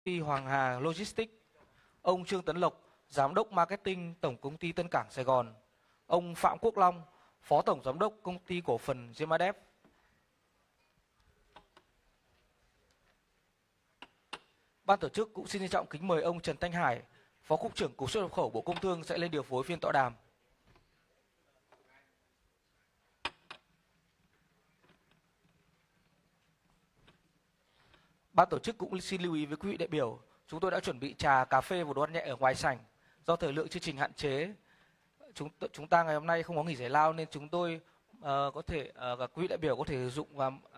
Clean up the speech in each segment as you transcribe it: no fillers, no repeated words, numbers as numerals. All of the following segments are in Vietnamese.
ty Hoàng Hà Logistics, ông Trương Tấn Lộc, Giám đốc Marketing Tổng công ty Tân Cảng Sài Gòn, ông Phạm Quốc Long, Phó Tổng Giám đốc Công ty Cổ phần Gemadep. Ban tổ chức cũng xin trân trọng kính mời ông Trần Thanh Hải, Phó Cục trưởng Cục xuất nhập khẩu Bộ Công Thương sẽ lên điều phối phiên tọa đàm. Ban tổ chức cũng xin lưu ý với quý vị đại biểu, chúng tôi đã chuẩn bị trà, cà phê và đồ ăn nhẹ ở ngoài sảnh. Do thời lượng chương trình hạn chế, chúng ta ngày hôm nay không có nghỉ giải lao nên chúng tôi có thể các quý vị đại biểu có thể sử dụng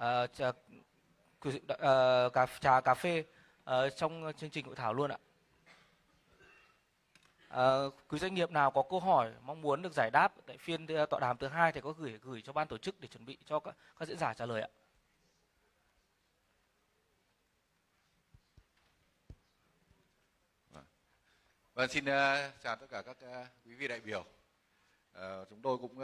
trà, cà phê trong chương trình hội thảo luôn ạ. Quý doanh nghiệp nào có câu hỏi mong muốn được giải đáp tại phiên tọa đàm thứ 2 thì có gửi cho ban tổ chức để chuẩn bị cho các diễn giả trả lời ạ. Vâng, xin chào tất cả các quý vị đại biểu. Chúng tôi cũng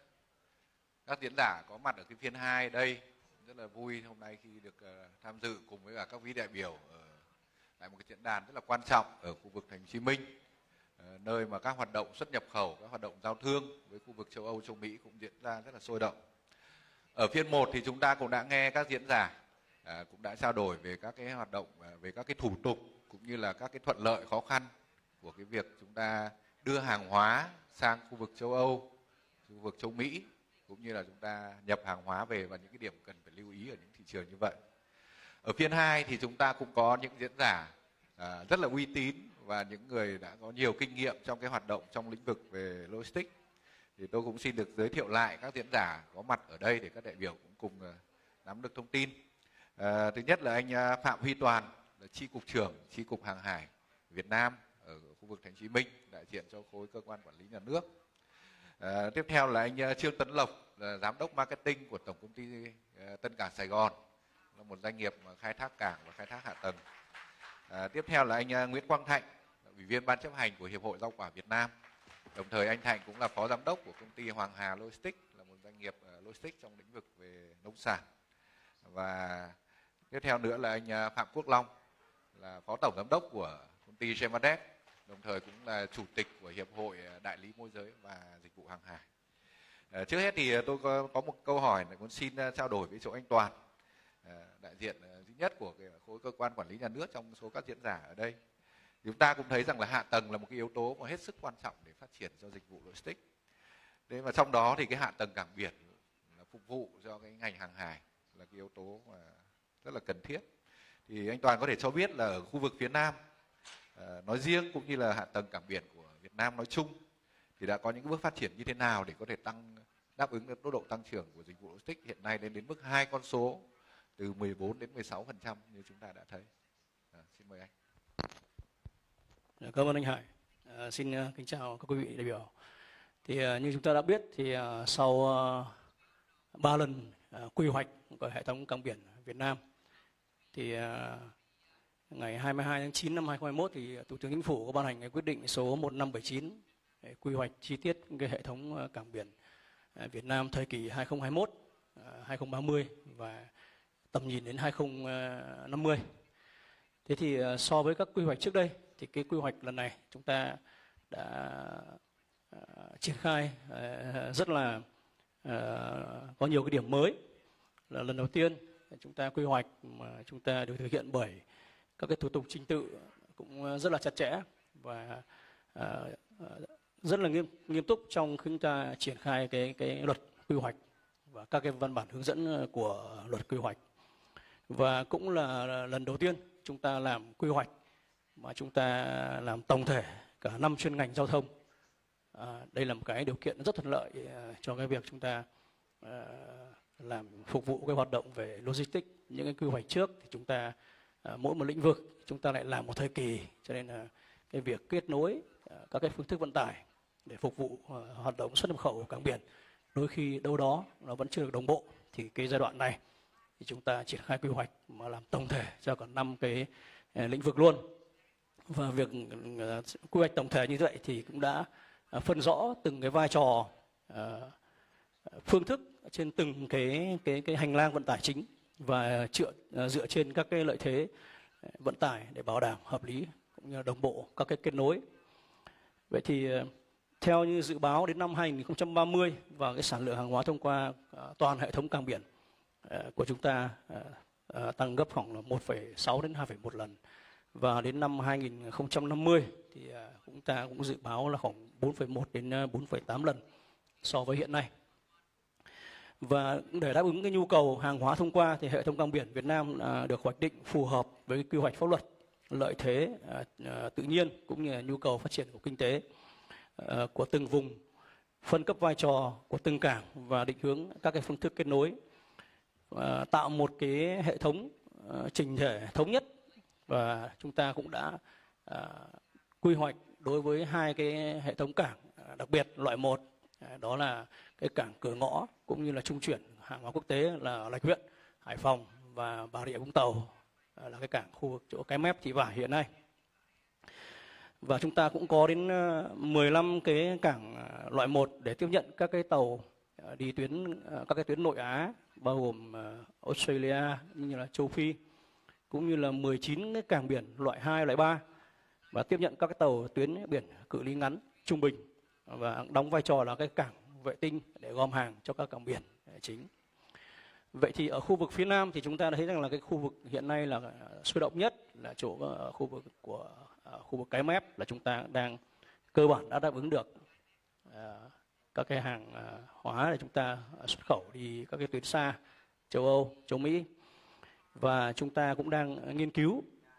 các diễn giả có mặt ở cái phiên 2 đây, rất là vui hôm nay khi được tham dự cùng với cả các quý đại biểu tại một cái diễn đàn rất là quan trọng ở khu vực Thành phố Hồ Chí Minh, nơi mà các hoạt động xuất nhập khẩu, các hoạt động giao thương với khu vực châu Âu, châu Mỹ cũng diễn ra rất là sôi động. Ở phiên 1 thì chúng ta cũng đã nghe các diễn giả cũng đã trao đổi về các cái hoạt động, về các cái thủ tục cũng như là các cái thuận lợi khó khăn của cái việc chúng ta đưa hàng hóa sang khu vực châu Âu, khu vực châu Mỹ, cũng như là chúng ta nhập hàng hóa về và những cái điểm cần phải lưu ý ở những thị trường như vậy. Ở phiên 2 thì chúng ta cũng có những diễn giả rất là uy tín và những người đã có nhiều kinh nghiệm trong cái hoạt động trong lĩnh vực về logistics. Thì tôi cũng xin được giới thiệu lại các diễn giả có mặt ở đây để các đại biểu cũng cùng nắm được thông tin. Thứ nhất là anh Phạm Huy Toàn, là chi cục trưởng chi cục hàng hải Việt Nam ở khu vực Thành phố Hồ Chí Minh, đại diện cho khối cơ quan quản lý nhà nước. Tiếp theo là anh Trương Tấn Lộc, là giám đốc marketing của Tổng công ty Tân Cảng Sài Gòn, là một doanh nghiệp khai thác cảng và khai thác hạ tầng. Tiếp theo là anh Nguyễn Quang Thạnh, ủy viên ban chấp hành của Hiệp hội Rau quả Việt Nam. Đồng thời anh Thạnh cũng là phó giám đốc của công ty Hoàng Hà Logistics, là một doanh nghiệp logistics trong lĩnh vực về nông sản. Và tiếp theo nữa là anh Phạm Quốc Long, là phó tổng giám đốc của công ty Gemadep, đồng thời cũng là chủ tịch của Hiệp hội Đại lý môi giới và dịch vụ hàng hải. Trước hết thì tôi có một câu hỏi này muốn xin trao đổi với chỗ anh Toàn, đại diện duy nhất của cái khối cơ quan quản lý nhà nước trong số các diễn giả ở đây. Chúng ta cũng thấy rằng là hạ tầng là một cái yếu tố mà hết sức quan trọng để phát triển cho dịch vụ logistics. Thế mà trong đó thì cái hạ tầng cảng biển là phục vụ cho cái ngành hàng hải là cái yếu tố mà rất là cần thiết. Thì anh Toàn có thể cho biết là ở khu vực phía Nam nói riêng cũng như là hạ tầng cảng biển của Việt Nam nói chung thì đã có những bước phát triển như thế nào để có thể đáp ứng được tốc độ tăng trưởng của dịch vụ logistics hiện nay lên đến mức 2 con số từ 14 đến 16% như chúng ta đã thấy. Xin mời anh. Cảm ơn anh Hải. Xin kính chào các quý vị đại biểu. Thì như chúng ta đã biết thì sau 3 lần quy hoạch của hệ thống cảng biển Việt Nam thì ngày 22 tháng 9 năm 2021 thì Thủ tướng Chính phủ có ban hành cái quyết định số 1579 để quy hoạch chi tiết cái hệ thống cảng biển Việt Nam thời kỳ 2021, 2030 và tầm nhìn đến 2050. Thế thì so với các quy hoạch trước đây thì cái quy hoạch lần này chúng ta đã triển khai rất là có nhiều cái điểm mới. Là lần đầu tiên chúng ta quy hoạch mà chúng ta được thực hiện bởi các cái thủ tục trình tự cũng rất là chặt chẽ và rất là nghiêm túc trong khi chúng ta triển khai cái luật quy hoạch và các cái văn bản hướng dẫn của luật quy hoạch. Và cũng là lần đầu tiên chúng ta làm quy hoạch mà chúng ta làm tổng thể cả 5 chuyên ngành giao thông. Đây là một cái điều kiện rất thuận lợi cho cái việc chúng ta làm phục vụ cái hoạt động về logistics. Những cái quy hoạch trước thì chúng ta mỗi một lĩnh vực chúng ta lại làm một thời kỳ, cho nên là cái việc kết nối các cái phương thức vận tải để phục vụ hoạt động xuất nhập khẩu của cảng biển đôi khi đâu đó nó vẫn chưa được đồng bộ. Thì cái giai đoạn này thì chúng ta triển khai quy hoạch mà làm tổng thể cho cả 5 cái lĩnh vực luôn. Và việc quy hoạch tổng thể như vậy thì cũng đã phân rõ từng cái vai trò, phương thức trên từng cái hành lang vận tải chính và dựa trên các cái lợi thế vận tải để bảo đảm hợp lý cũng như là đồng bộ các cái kết nối. Vậy thì theo như dự báo đến năm 2030 và cái sản lượng hàng hóa thông qua toàn hệ thống cảng biển của chúng ta tăng gấp khoảng là 1,6 đến 2,1 lần. Và đến năm 2050 thì chúng ta cũng dự báo là khoảng 4,1 đến 4,8 lần so với hiện nay. Và để đáp ứng cái nhu cầu hàng hóa thông qua thì hệ thống cảng biển Việt Nam được hoạch định phù hợp với quy hoạch pháp luật, lợi thế tự nhiên cũng như là nhu cầu phát triển của kinh tế của từng vùng, phân cấp vai trò của từng cảng và định hướng các cái phương thức kết nối, tạo một cái hệ thống chỉnh thể thống nhất. Và chúng ta cũng đã quy hoạch đối với hai cái hệ thống cảng đặc biệt loại 1, đó là cái cảng cửa ngõ cũng như là trung chuyển hàng hóa quốc tế là Lạch Huyện, Hải Phòng và Bà Rịa Vũng Tàu, là cái cảng khu vực chỗ Cái Mép, Thị Vải hiện nay. Và chúng ta cũng có đến 15 cái cảng loại 1 để tiếp nhận các cái tàu đi các cái tuyến nội Á, bao gồm Australia như là châu Phi, cũng như là 19 cái cảng biển loại 2, loại 3 và tiếp nhận các cái tàu tuyến biển cự ly ngắn, trung bình và đóng vai trò là cái cảng vệ tinh để gom hàng cho các cảng biển chính. Vậy thì ở khu vực phía Nam thì chúng ta thấy rằng là cái khu vực hiện nay là sôi động nhất là chỗ khu vực của khu vực Cái Mép, là chúng ta đang cơ bản đã đáp ứng được các cái hàng hóa để chúng ta xuất khẩu đi các cái tuyến xa, châu Âu, châu Mỹ. Và chúng ta cũng đang nghiên cứu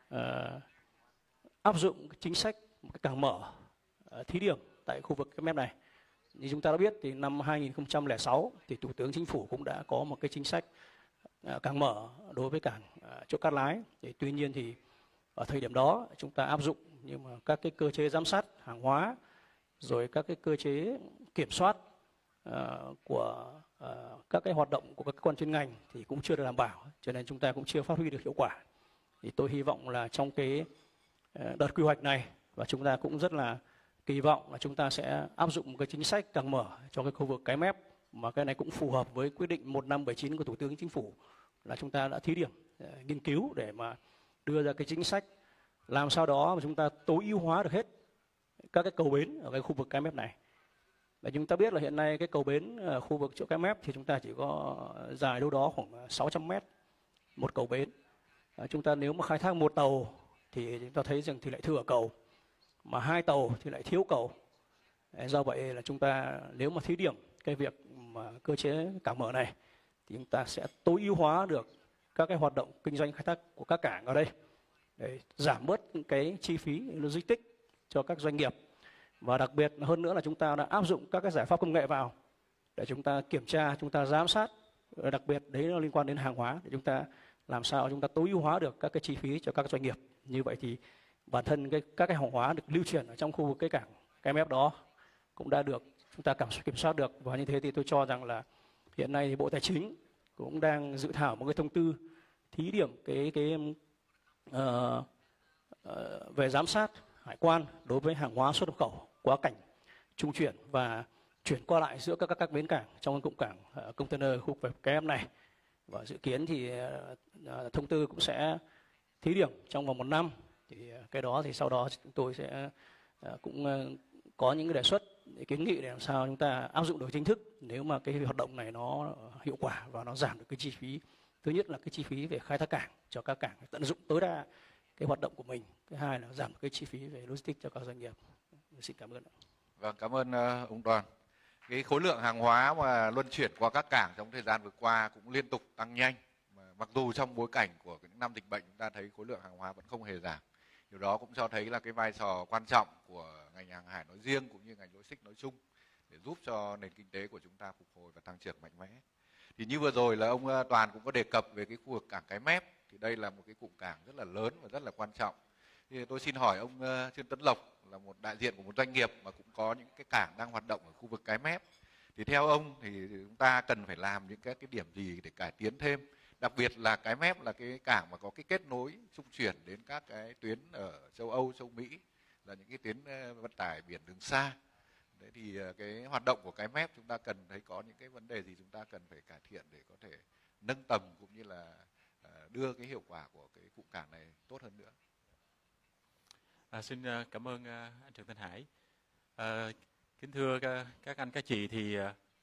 áp dụng chính sách một cái cảng mở thí điểm tại khu vực Cái Mép này. Như chúng ta đã biết thì năm 2006 thì Thủ tướng Chính phủ cũng đã có một cái chính sách cảng mở đối với cảng chỗ Cát Lái. Thì tuy nhiên thì ở thời điểm đó chúng ta áp dụng, nhưng mà các cái cơ chế giám sát hàng hóa rồi các cái cơ chế kiểm soát của các cái hoạt động của các cơ quan chuyên ngành thì cũng chưa được đảm bảo, cho nên chúng ta cũng chưa phát huy được hiệu quả. Thì tôi hy vọng là trong cái đợt quy hoạch này, và chúng ta cũng rất là kỳ vọng là chúng ta sẽ áp dụng một cái chính sách cảng mở cho cái khu vực Cái Mép, mà cái này cũng phù hợp với quyết định 1579 của Thủ tướng Chính phủ, là chúng ta đã thí điểm nghiên cứu để mà đưa ra cái chính sách làm sao đó mà chúng ta tối ưu hóa được hết các cái cầu bến ở cái khu vực Cái Mép này. Và chúng ta biết là hiện nay cái cầu bến ở khu vực chỗ Cái Mép thì chúng ta chỉ có dài đâu đó khoảng 600 mét một cầu bến. Chúng ta nếu mà khai thác một tàu thì chúng ta thấy rằng thì lại thừa cầu, mà 2 tàu thì lại thiếu cầu. Do vậy là chúng ta nếu mà thí điểm cái việc mà cơ chế cảng mở này thì chúng ta sẽ tối ưu hóa được các cái hoạt động kinh doanh khai thác của các cảng ở đây để giảm bớt cái chi phí logistics cho các doanh nghiệp. Và đặc biệt hơn nữa là chúng ta đã áp dụng các cái giải pháp công nghệ vào để chúng ta kiểm tra, chúng ta giám sát, đặc biệt đấy nó liên quan đến hàng hóa, để chúng ta làm sao chúng ta tối ưu hóa được các cái chi phí cho các doanh nghiệp. Như vậy thì bản thân các cái hàng hóa được lưu chuyển ở trong khu vực cái cảng Cái Mép đó cũng đã được chúng ta kiểm soát được. Và như thế thì tôi cho rằng là hiện nay thì Bộ Tài chính cũng đang dự thảo một cái thông tư thí điểm về giám sát hải quan đối với hàng hóa xuất nhập khẩu quá cảnh, trung chuyển và chuyển qua lại giữa các bến cảng trong cụm cảng container khu vực Cái Mép này. Và dự kiến thì thông tư cũng sẽ thí điểm trong vòng 1 năm. Thì cái đó thì sau đó chúng tôi sẽ cũng có những cái đề xuất, kiến nghị để làm sao chúng ta áp dụng được chính thức nếu mà cái hoạt động này nó hiệu quả và nó giảm được cái chi phí. Thứ nhất là cái chi phí về khai thác cảng cho các cảng tận dụng tối đa cái hoạt động của mình. Thứ hai là giảm được cái chi phí về logistics cho các doanh nghiệp. Xin cảm ơn. Vâng, cảm ơn ông Đoàn. Cái khối lượng hàng hóa mà luân chuyển qua các cảng trong thời gian vừa qua cũng liên tục tăng nhanh. Mặc dù trong bối cảnh của những năm dịch bệnh chúng ta thấy khối lượng hàng hóa vẫn không hề giảm. Điều đó cũng cho thấy là cái vai trò quan trọng của ngành hàng hải nói riêng cũng như ngành logistics nói chung để giúp cho nền kinh tế của chúng ta phục hồi và tăng trưởng mạnh mẽ. Thì như vừa rồi là ông Toàn cũng có đề cập về cái khu vực cảng Cái Mép, thì đây là một cái cụm cảng rất là lớn và rất là quan trọng. Thì tôi xin hỏi ông Trương Tấn Lộc là một đại diện của một doanh nghiệp mà cũng có những cái cảng đang hoạt động ở khu vực Cái Mép. Thì theo ông thì chúng ta cần phải làm những cái điểm gì để cải tiến thêm? Đặc biệt là Cái Mép là cái cảng mà có cái kết nối trung chuyển đến các cái tuyến ở châu Âu, châu Mỹ, là những cái tuyến vận tải biển đường xa. Đấy thì cái hoạt động của Cái Mép chúng ta cần thấy có những cái vấn đề gì chúng ta cần phải cải thiện để có thể nâng tầm cũng như là đưa cái hiệu quả của cái cụm cảng này tốt hơn nữa. Xin cảm ơn anh Trần Thanh Hải. Kính thưa các anh các chị, thì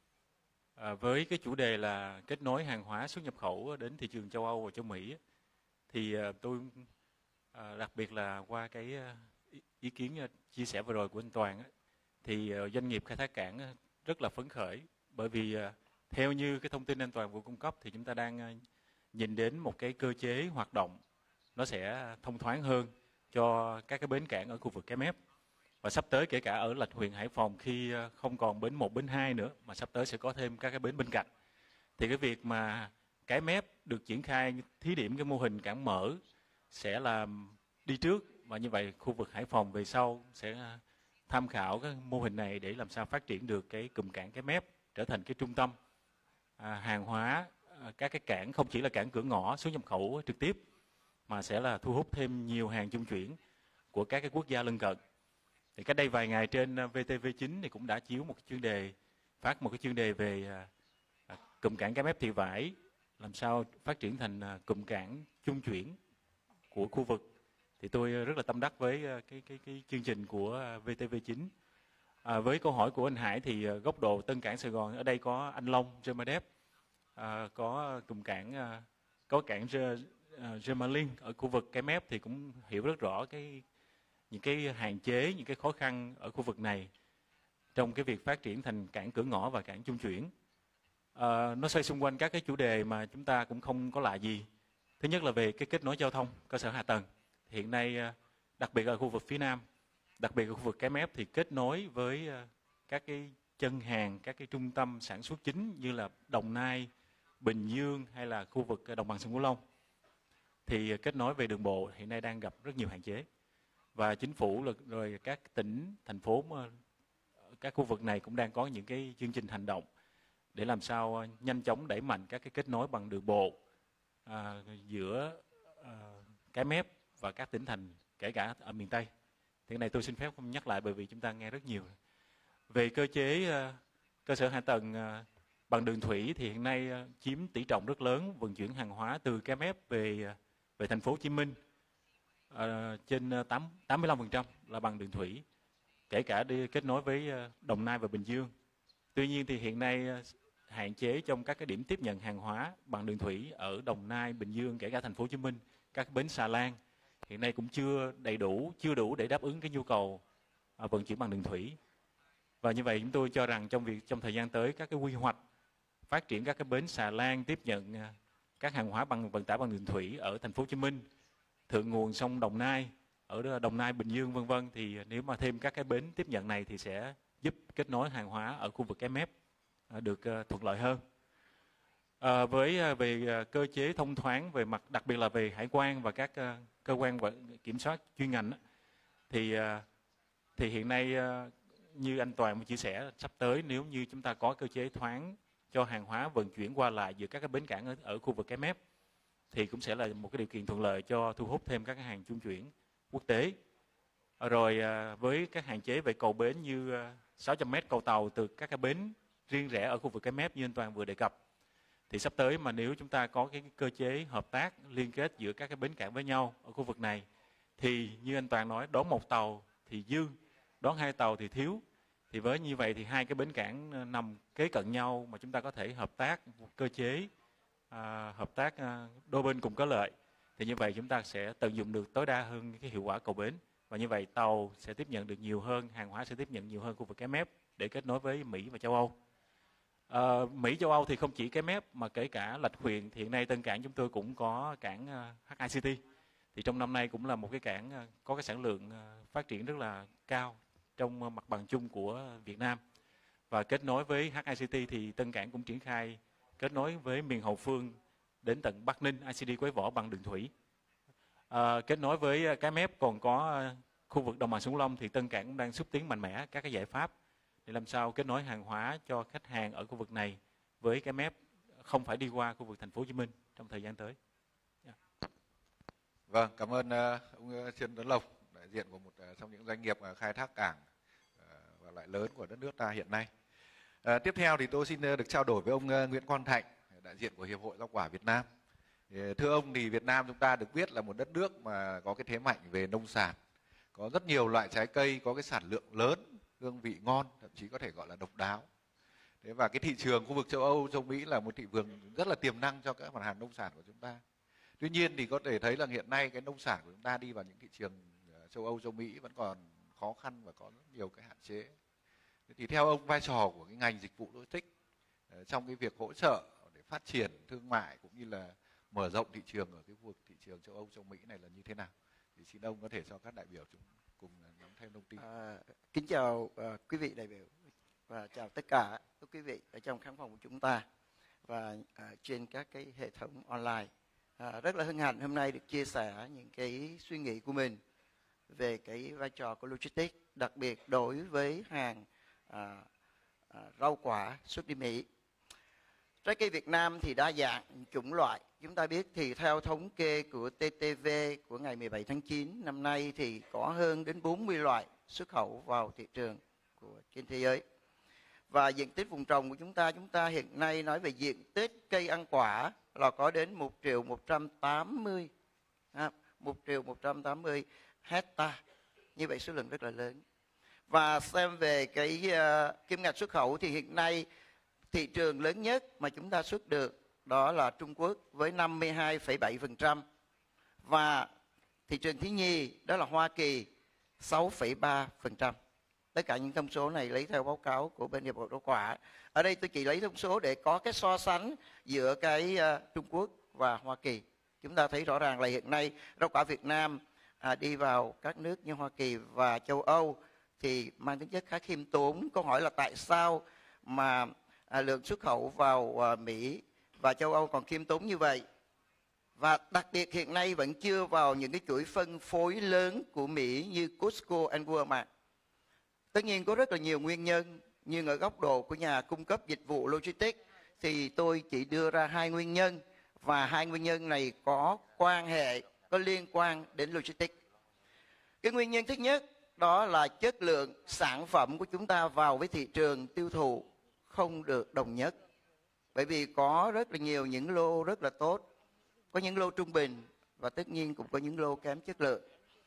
với cái chủ đề là kết nối hàng hóa xuất nhập khẩu đến thị trường châu Âu và châu Mỹ, thì tôi đặc biệt là qua cái ý kiến chia sẻ vừa rồi của anh Toàn, thì doanh nghiệp khai thác cảng rất là phấn khởi, bởi vì theo như cái thông tin anh Toàn vừa cung cấp thì chúng ta đang nhìn đến một cái cơ chế hoạt động nó sẽ thông thoáng hơn cho các cái bến cảng ở khu vực cái mép. Và sắp tới kể cả ở Lạch Huyện, Hải Phòng, khi không còn bến 1, bến 2 nữa, mà sắp tới sẽ có thêm các cái bến bên cạnh, thì cái việc mà cái mép được triển khai thí điểm cái mô hình cảng mở sẽ là đi trước, và như vậy khu vực Hải Phòng về sau sẽ tham khảo cái mô hình này để làm sao phát triển được cái cụm cảng cái mép trở thành cái trung tâm hàng hóa, các cái cảng không chỉ là cảng cửa ngõ xuất nhập khẩu trực tiếp, mà sẽ là thu hút thêm nhiều hàng trung chuyển của các cái quốc gia lân cận. Thì cách đây vài ngày trên VTV9 thì cũng đã chiếu một cái chuyên đề, phát một cái chuyên đề về cụm cảng cái mép Thị Vải, làm sao phát triển thành cụm cảng trung chuyển của khu vực. Thì tôi rất là tâm đắc với cái chương trình của VTV9. Với câu hỏi của anh Hải thì góc độ Tân Cảng Sài Gòn, ở đây có anh Long, Gemadep, có cụm cảng, có cảng Gemalink ở khu vực cái mép, thì cũng hiểu rất rõ những cái hạn chế, những cái khó khăn ở khu vực này trong cái việc phát triển thành cảng cửa ngõ và cảng trung chuyển. Nó xoay xung quanh các cái chủ đề mà chúng ta cũng không có lạ gì. Thứ nhất là về cái kết nối giao thông, cơ sở hạ tầng. Hiện nay, đặc biệt ở khu vực phía Nam, đặc biệt ở khu vực cái mép, thì kết nối với các cái chân hàng, các cái trung tâm sản xuất chính như là Đồng Nai, Bình Dương hay là khu vực đồng bằng sông Cửu Long, thì kết nối về đường bộ hiện nay đang gặp rất nhiều hạn chế. Và chính phủ rồi các tỉnh, thành phố, các khu vực này cũng đang có những cái chương trình hành động để làm sao nhanh chóng đẩy mạnh các cái kết nối bằng đường bộ giữa cái mép và các tỉnh thành, kể cả ở miền Tây. Thì cái này tôi xin phép không nhắc lại bởi vì chúng ta nghe rất nhiều. Về cơ chế cơ sở hạ tầng bằng đường thủy thì hiện nay chiếm tỷ trọng rất lớn vận chuyển hàng hóa từ cái mép về thành phố Hồ Chí Minh. Trên 85% là bằng đường thủy, kể cả đi kết nối với Đồng Nai và Bình Dương. Tuy nhiên thì hiện nay hạn chế trong các cái điểm tiếp nhận hàng hóa bằng đường thủy ở Đồng Nai, Bình Dương, kể cả thành phố Hồ Chí Minh, các bến xà lan hiện nay cũng chưa đủ để đáp ứng cái nhu cầu vận chuyển bằng đường thủy. Và như vậy chúng tôi cho rằng trong thời gian tới, các cái quy hoạch phát triển các cái bến xà lan tiếp nhận các hàng hóa bằng vận tải bằng đường thủy ở thành phố Hồ Chí Minh, thượng nguồn sông Đồng Nai, ở Đồng Nai, Bình Dương vân vân, thì nếu mà thêm các cái bến tiếp nhận này thì sẽ giúp kết nối hàng hóa ở khu vực cái mép được thuận lợi hơn. Về cơ chế thông thoáng về mặt đặc biệt là về hải quan và các cơ quan kiểm soát chuyên ngành, thì hiện nay như anh Toàn mới chia sẻ, sắp tới nếu như chúng ta có cơ chế thoáng cho hàng hóa vận chuyển qua lại giữa các cái bến cảng ở khu vực cái mép, thì cũng sẽ là một cái điều kiện thuận lợi cho thu hút thêm các cái hàng trung chuyển quốc tế. Rồi với các hạn chế về cầu bến như 600 m cầu tàu từ các cái bến riêng rẽ ở khu vực cái mép như anh Toàn vừa đề cập, thì sắp tới mà nếu chúng ta có cái cơ chế hợp tác liên kết giữa các cái bến cảng với nhau ở khu vực này, thì như anh Toàn nói, đón một tàu thì dư, đón 2 tàu thì thiếu. Thì với như vậy thì hai cái bến cảng nằm kế cận nhau mà chúng ta có thể hợp tác cơ chế hợp tác đôi bên cùng có lợi, thì như vậy chúng ta sẽ tận dụng được tối đa hơn cái hiệu quả cầu bến, và như vậy tàu sẽ tiếp nhận được nhiều hơn, hàng hóa sẽ tiếp nhận nhiều hơn khu vực cái mép để kết nối với Mỹ và châu Âu. Mỹ, châu Âu thì không chỉ cái mép mà kể cả Lạch Huyện, thì hiện nay Tân Cảng chúng tôi cũng có cảng HICT, thì trong năm nay cũng là một cái cảng có cái sản lượng phát triển rất là cao trong mặt bằng chung của Việt Nam. Và kết nối với HICT thì Tân Cảng cũng triển khai kết nối với miền Hậu Phương đến tận Bắc Ninh, ICD Quế Võ bằng đường thủy. Kết nối với cái mép còn có khu vực đồng bằng sông Cửu Long, thì Tân Cảng cũng đang xúc tiến mạnh mẽ các cái giải pháp để làm sao kết nối hàng hóa cho khách hàng ở khu vực này với cái mép, không phải đi qua khu vực thành phố Hồ Chí Minh trong thời gian tới. Vâng, cảm ơn ông Trần Tấn Lộc, đại diện của một trong những doanh nghiệp khai thác cảng và loại lớn của đất nước ta hiện nay. Tiếp theo thì tôi xin được trao đổi với ông Nguyễn Quang Thạnh, đại diện của Hiệp hội Rau quả Việt Nam. Thưa ông thì Việt Nam chúng ta được biết là một đất nước mà có cái thế mạnh về nông sản, có rất nhiều loại trái cây có cái sản lượng lớn, hương vị ngon, thậm chí có thể gọi là độc đáo. Thế và cái thị trường khu vực châu Âu, châu Mỹ là một thị trường rất là tiềm năng cho các mặt hàng nông sản của chúng ta. Tuy nhiên thì có thể thấy là hiện nay cái nông sản của chúng ta đi vào những thị trường châu Âu, châu Mỹ vẫn còn khó khăn và có rất nhiều cái hạn chế. Thì theo ông, vai trò của cái ngành dịch vụ logistics trong cái việc hỗ trợ để phát triển thương mại cũng như là mở rộng thị trường ở cái khu vực thị trường châu Âu, châu Mỹ này là như thế nào? Thì xin ông có thể cho các đại biểu chúng cùng nắm thêm thông tin. Kính chào quý vị đại biểu và chào tất cả các quý vị ở trong khán phòng của chúng ta và trên các cái hệ thống online. Rất là hân hạnh hôm nay được chia sẻ những cái suy nghĩ của mình về cái vai trò của logistics, đặc biệt đối với hàng rau quả xuất đi Mỹ. Trái cây Việt Nam thì đa dạng chủng loại. Chúng ta biết thì theo thống kê của TTV của ngày 17 tháng 9 năm nay thì có hơn đến 40 loại xuất khẩu vào thị trường trên thế giới. Và diện tích vùng trồng của chúng ta hiện nay nói về diện tích cây ăn quả là có đến 1.180 hectare. Như vậy số lượng rất là lớn. Và xem về cái kim ngạch xuất khẩu thì hiện nay thị trường lớn nhất mà chúng ta xuất được đó là Trung Quốc với 52,7% và thị trường thứ nhì đó là Hoa Kỳ 6,3%. Tất cả những thông số này lấy theo báo cáo của bên Hiệp hội Rau quả. Ở đây tôi chỉ lấy thông số để có cái so sánh giữa cái Trung Quốc và Hoa Kỳ. Chúng ta thấy rõ ràng là hiện nay rau quả Việt Nam đi vào các nước như Hoa Kỳ và châu Âu thì mang tính chất khá khiêm tốn. Câu hỏi là tại sao mà lượng xuất khẩu vào Mỹ và châu Âu còn khiêm tốn như vậy? Và đặc biệt hiện nay vẫn chưa vào những cái chuỗi phân phối lớn của Mỹ như Costco and Walmart. Tất nhiên có rất là nhiều nguyên nhân, nhưng ở góc độ của nhà cung cấp dịch vụ logistics thì tôi chỉ đưa ra 2 nguyên nhân và 2 nguyên nhân này có quan hệ, có liên quan đến logistics. Cái nguyên nhân thứ nhất đó là chất lượng sản phẩm của chúng ta vào với thị trường tiêu thụ không được đồng nhất. Bởi vì có rất là nhiều những lô rất là tốt, có những lô trung bình và tất nhiên cũng có những lô kém chất lượng.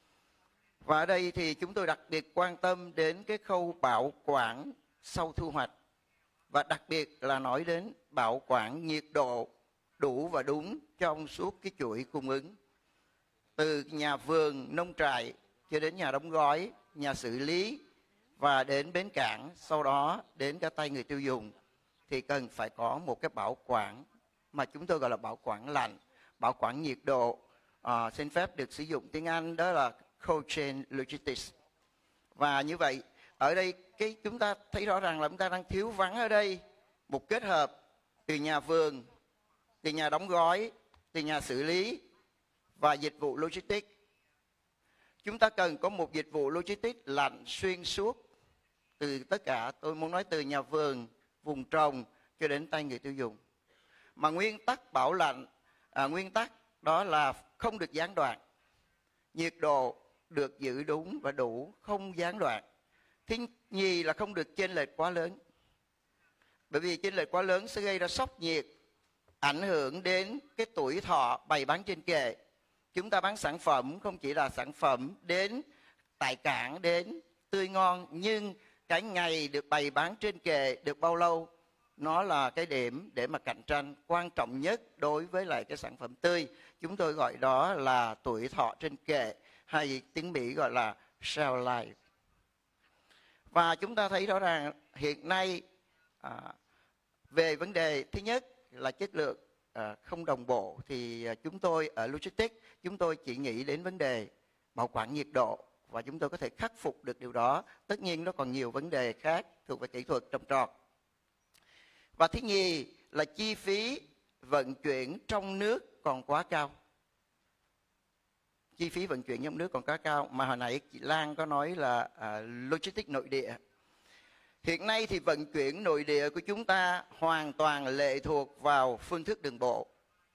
Và ở đây thì chúng tôi đặc biệt quan tâm đến cái khâu bảo quản sau thu hoạch. Và đặc biệt là nói đến bảo quản nhiệt độ đủ và đúng trong suốt cái chuỗi cung ứng. Từ nhà vườn, nông trại cho đến nhà đóng gói, nhà xử lý và đến bến cảng, sau đó đến cả tay người tiêu dùng thì cần phải có một cái bảo quản mà chúng tôi gọi là bảo quản lạnh, bảo quản nhiệt độ. Xin phép được sử dụng tiếng Anh đó là cold chain logistics. Và như vậy ở đây cái chúng ta thấy rõ ràng là chúng ta đang thiếu vắng ở đây một kết hợp từ nhà vườn, từ nhà đóng gói, từ nhà xử lý và dịch vụ logistics. Chúng ta cần có một dịch vụ logistics lạnh xuyên suốt từ tất cả, tôi muốn nói từ nhà vườn, vùng trồng cho đến tay người tiêu dùng. Mà nguyên tắc bảo lạnh, nguyên tắc đó là không được gián đoạn. Nhiệt độ được giữ đúng và đủ, không gián đoạn. Thứ nhì là không được chênh lệch quá lớn. Bởi vì chênh lệch quá lớn sẽ gây ra sốc nhiệt, ảnh hưởng đến cái tuổi thọ bày bán trên kệ. Chúng ta bán sản phẩm không chỉ là sản phẩm đến tại cảng, đến tươi ngon, nhưng cái ngày được bày bán trên kệ được bao lâu, nó là cái điểm để mà cạnh tranh quan trọng nhất đối với lại cái sản phẩm tươi. Chúng tôi gọi đó là tuổi thọ trên kệ, hay tiếng Mỹ gọi là shelf life. Và chúng ta thấy rõ ràng hiện nay về vấn đề thứ nhất là chất lượng không đồng bộ thì chúng tôi ở logistics chúng tôi chỉ nghĩ đến vấn đề bảo quản nhiệt độ và chúng tôi có thể khắc phục được điều đó. Tất nhiên nó còn nhiều vấn đề khác thuộc về kỹ thuật trồng trọt. Và thứ nhì là chi phí vận chuyển trong nước còn quá cao. Chi phí vận chuyển trong nước còn quá cao mà hồi nãy chị Lan có nói là logistics nội địa. Hiện nay thì vận chuyển nội địa của chúng ta hoàn toàn lệ thuộc vào phương thức đường bộ.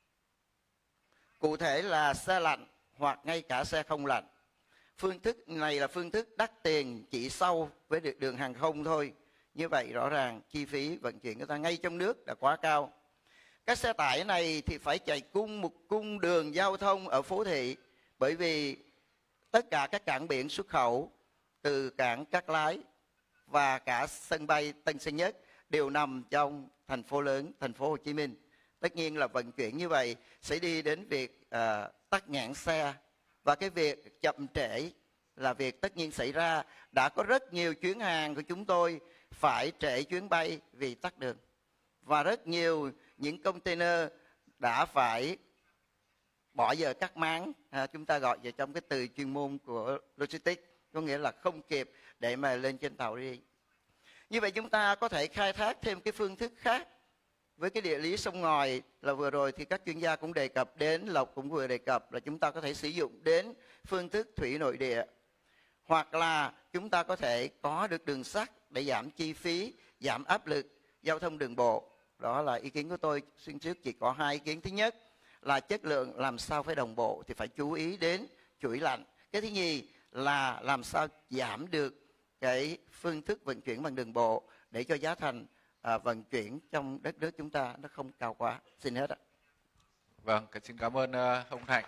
Cụ thể là xe lạnh hoặc ngay cả xe không lạnh. Phương thức này là phương thức đắt tiền chỉ sau với đường hàng không thôi. Như vậy rõ ràng chi phí vận chuyển của ta ngay trong nước đã quá cao. Các xe tải này thì phải chạy một cung đường giao thông ở phố thị, bởi vì tất cả các cảng biển xuất khẩu từ cảng Cát Lái và cả sân bay Tân Sơn Nhất đều nằm trong thành phố lớn, thành phố Hồ Chí Minh. Tất nhiên là vận chuyển như vậy sẽ đi đến việc tắc nghẽn xe, và cái việc chậm trễ là việc tất nhiên xảy ra. Đã có rất nhiều chuyến hàng của chúng tôi phải trễ chuyến bay vì tắc đường, và rất nhiều những container đã phải bỏ giờ cắt máng, chúng ta gọi về trong cái từ chuyên môn của logistics, có nghĩa là không kịp để mà lên trên tàu đi. Như vậy chúng ta có thể khai thác thêm cái phương thức khác với cái địa lý sông ngòi là vừa rồi thì các chuyên gia cũng đề cập đến, Lộc cũng vừa đề cập là chúng ta có thể sử dụng đến phương thức thủy nội địa, hoặc là chúng ta có thể có được đường sắt để giảm chi phí, giảm áp lực giao thông đường bộ. Đó là ý kiến của tôi. Xuyên trước chỉ có 2 ý kiến. Thứ nhất là chất lượng làm sao phải đồng bộ thì phải chú ý đến chuỗi lạnh. Cái thứ nhì là làm sao giảm được cái phương thức vận chuyển bằng đường bộ để cho giá thành vận chuyển trong đất nước chúng ta nó không cao quá. Xin hết ạ. Vâng, xin cảm ơn ông Thạnh.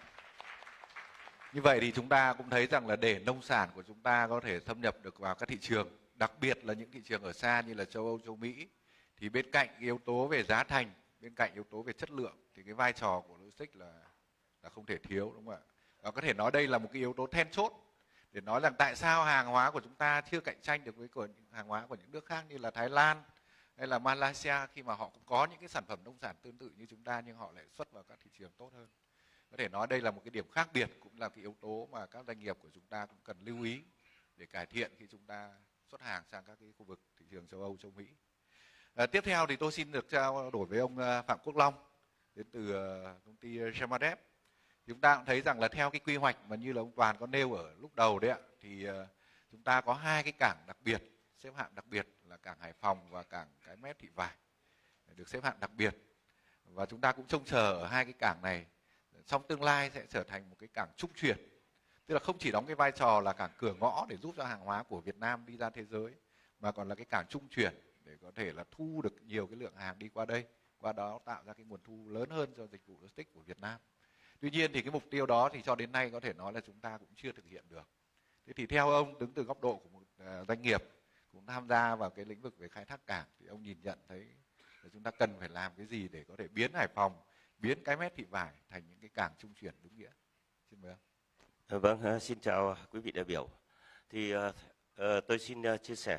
Như vậy thì chúng ta cũng thấy rằng là để nông sản của chúng ta có thể thâm nhập được vào các thị trường, đặc biệt là những thị trường ở xa như là châu Âu, châu Mỹ, thì bên cạnh yếu tố về giá thành, bên cạnh yếu tố về chất lượng thì cái vai trò của logistics là không thể thiếu, đúng không ạ? Và có thể nói đây là một cái yếu tố then chốt để nói rằng tại sao hàng hóa của chúng ta chưa cạnh tranh được với hàng hóa của những nước khác như là Thái Lan hay là Malaysia, khi mà họ cũng có những cái sản phẩm nông sản tương tự như chúng ta nhưng họ lại xuất vào các thị trường tốt hơn. Có thể nói đây là một cái điểm khác biệt, cũng là cái yếu tố mà các doanh nghiệp của chúng ta cũng cần lưu ý để cải thiện khi chúng ta xuất hàng sang các cái khu vực thị trường châu Âu, châu Mỹ. Tiếp theo thì tôi xin được trao đổi với ông Phạm Quốc Long đến từ công ty Gemadep. Chúng ta cũng thấy rằng là theo cái quy hoạch mà như là ông Toàn có nêu ở lúc đầu đấy ạ, thì chúng ta có 2 cái cảng đặc biệt, xếp hạng đặc biệt là cảng Hải Phòng và cảng Cái Mép Thị Vải được xếp hạng đặc biệt. Và chúng ta cũng trông chờ ở 2 cái cảng này trong tương lai sẽ trở thành một cái cảng trung chuyển, tức là không chỉ đóng cái vai trò là cảng cửa ngõ để giúp cho hàng hóa của Việt Nam đi ra thế giới, mà còn là cái cảng trung chuyển để có thể là thu được nhiều cái lượng hàng đi qua đây, qua đó tạo ra cái nguồn thu lớn hơn cho dịch vụ logistics của Việt Nam. Tuy nhiên thì cái mục tiêu đó thì cho đến nay có thể nói là chúng ta cũng chưa thực hiện được. Thế thì theo ông, đứng từ góc độ của một doanh nghiệp cũng tham gia vào cái lĩnh vực về khai thác cảng, thì ông nhìn nhận thấy là chúng ta cần phải làm cái gì để có thể biến Hải Phòng, biến Cái Mép Thị Vải thành những cái cảng trung chuyển đúng nghĩa? Xin mời ông. Vâng, xin chào quý vị đại biểu. Thì tôi xin chia sẻ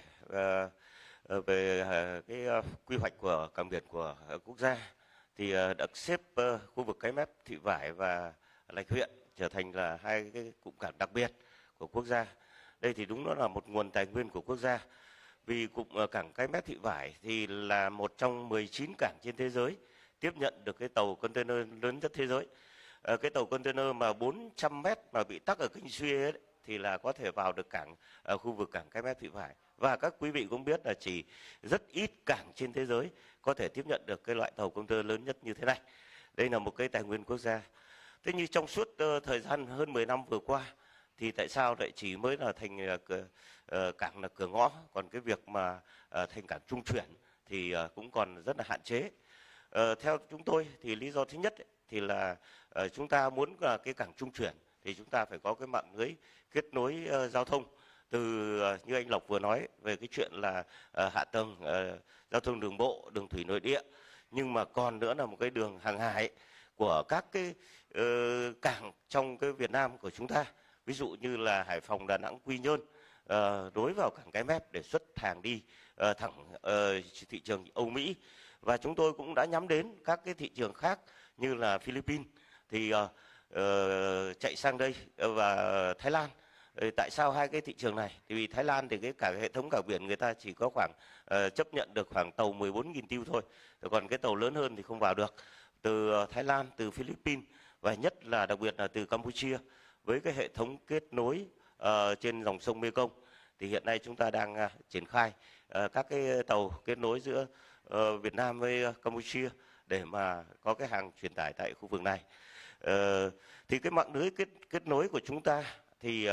về cái quy hoạch của cảng biển của quốc gia, thì đã xếp khu vực Cái Mép Thị Vải và Lạch Huyện trở thành là 2 cái cụm cảng đặc biệt của quốc gia. Đây thì đúng nó là một nguồn tài nguyên của quốc gia, vì cụm cảng Cái Mép Thị Vải thì là một trong 19 cảng trên thế giới tiếp nhận được cái tàu container lớn nhất thế giới. Cái tàu container mà 400 mét mà bị tắc ở kênh Suez ấy, thì là có thể vào được cảng khu vực cảng Cái Mép Thị Vải. Và các quý vị cũng biết là chỉ rất ít cảng trên thế giới có thể tiếp nhận được cái loại tàu container lớn nhất như thế này. Đây là một cái tài nguyên quốc gia. Thế nhưng trong suốt thời gian hơn 10 năm vừa qua thì tại sao lại chỉ mới là thành cảng là cửa ngõ, còn cái việc mà thành cảng trung chuyển thì cũng còn rất là hạn chế. Theo chúng tôi thì lý do thứ nhất ấy, thì là chúng ta muốn là cái cảng trung chuyển thì chúng ta phải có cái mạng lưới kết nối giao thông, từ như anh Lộc vừa nói về cái chuyện là hạ tầng giao thông đường bộ, đường thủy nội địa, nhưng mà còn nữa là một cái đường hàng hải của các cái cảng trong cái Việt Nam của chúng ta, ví dụ như là Hải Phòng, Đà Nẵng, Quy Nhơn, đối vào cảng Cái Mép để xuất hàng đi thẳng thị trường Âu Mỹ. Và chúng tôi cũng đã nhắm đến các cái thị trường khác như là Philippines thì chạy sang đây, và Thái Lan. Tại sao 2 cái thị trường này? Thì vì Thái Lan thì cái cả hệ thống cảng biển người ta chỉ có khoảng chấp nhận được khoảng tàu 14.000 TEU thôi, còn cái tàu lớn hơn thì không vào được. Từ Thái Lan, từ Philippines và nhất là đặc biệt là từ Campuchia, với cái hệ thống kết nối trên dòng sông Mekong thì hiện nay chúng ta đang triển khai các cái tàu kết nối giữa Việt Nam với Campuchia để mà có cái hàng truyền tải tại khu vực này. Thì cái mạng lưới kết nối của chúng ta thì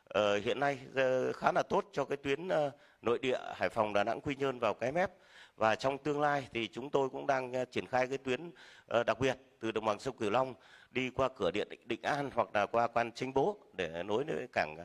hiện nay khá là tốt cho cái tuyến nội địa Hải Phòng, Đà Nẵng, Quy Nhơn vào cái mép. Và trong tương lai thì chúng tôi cũng đang triển khai cái tuyến đặc biệt từ đồng bằng sông Cửu Long đi qua cửa điện Định An hoặc là qua Quan Chính Bố để nối với cảng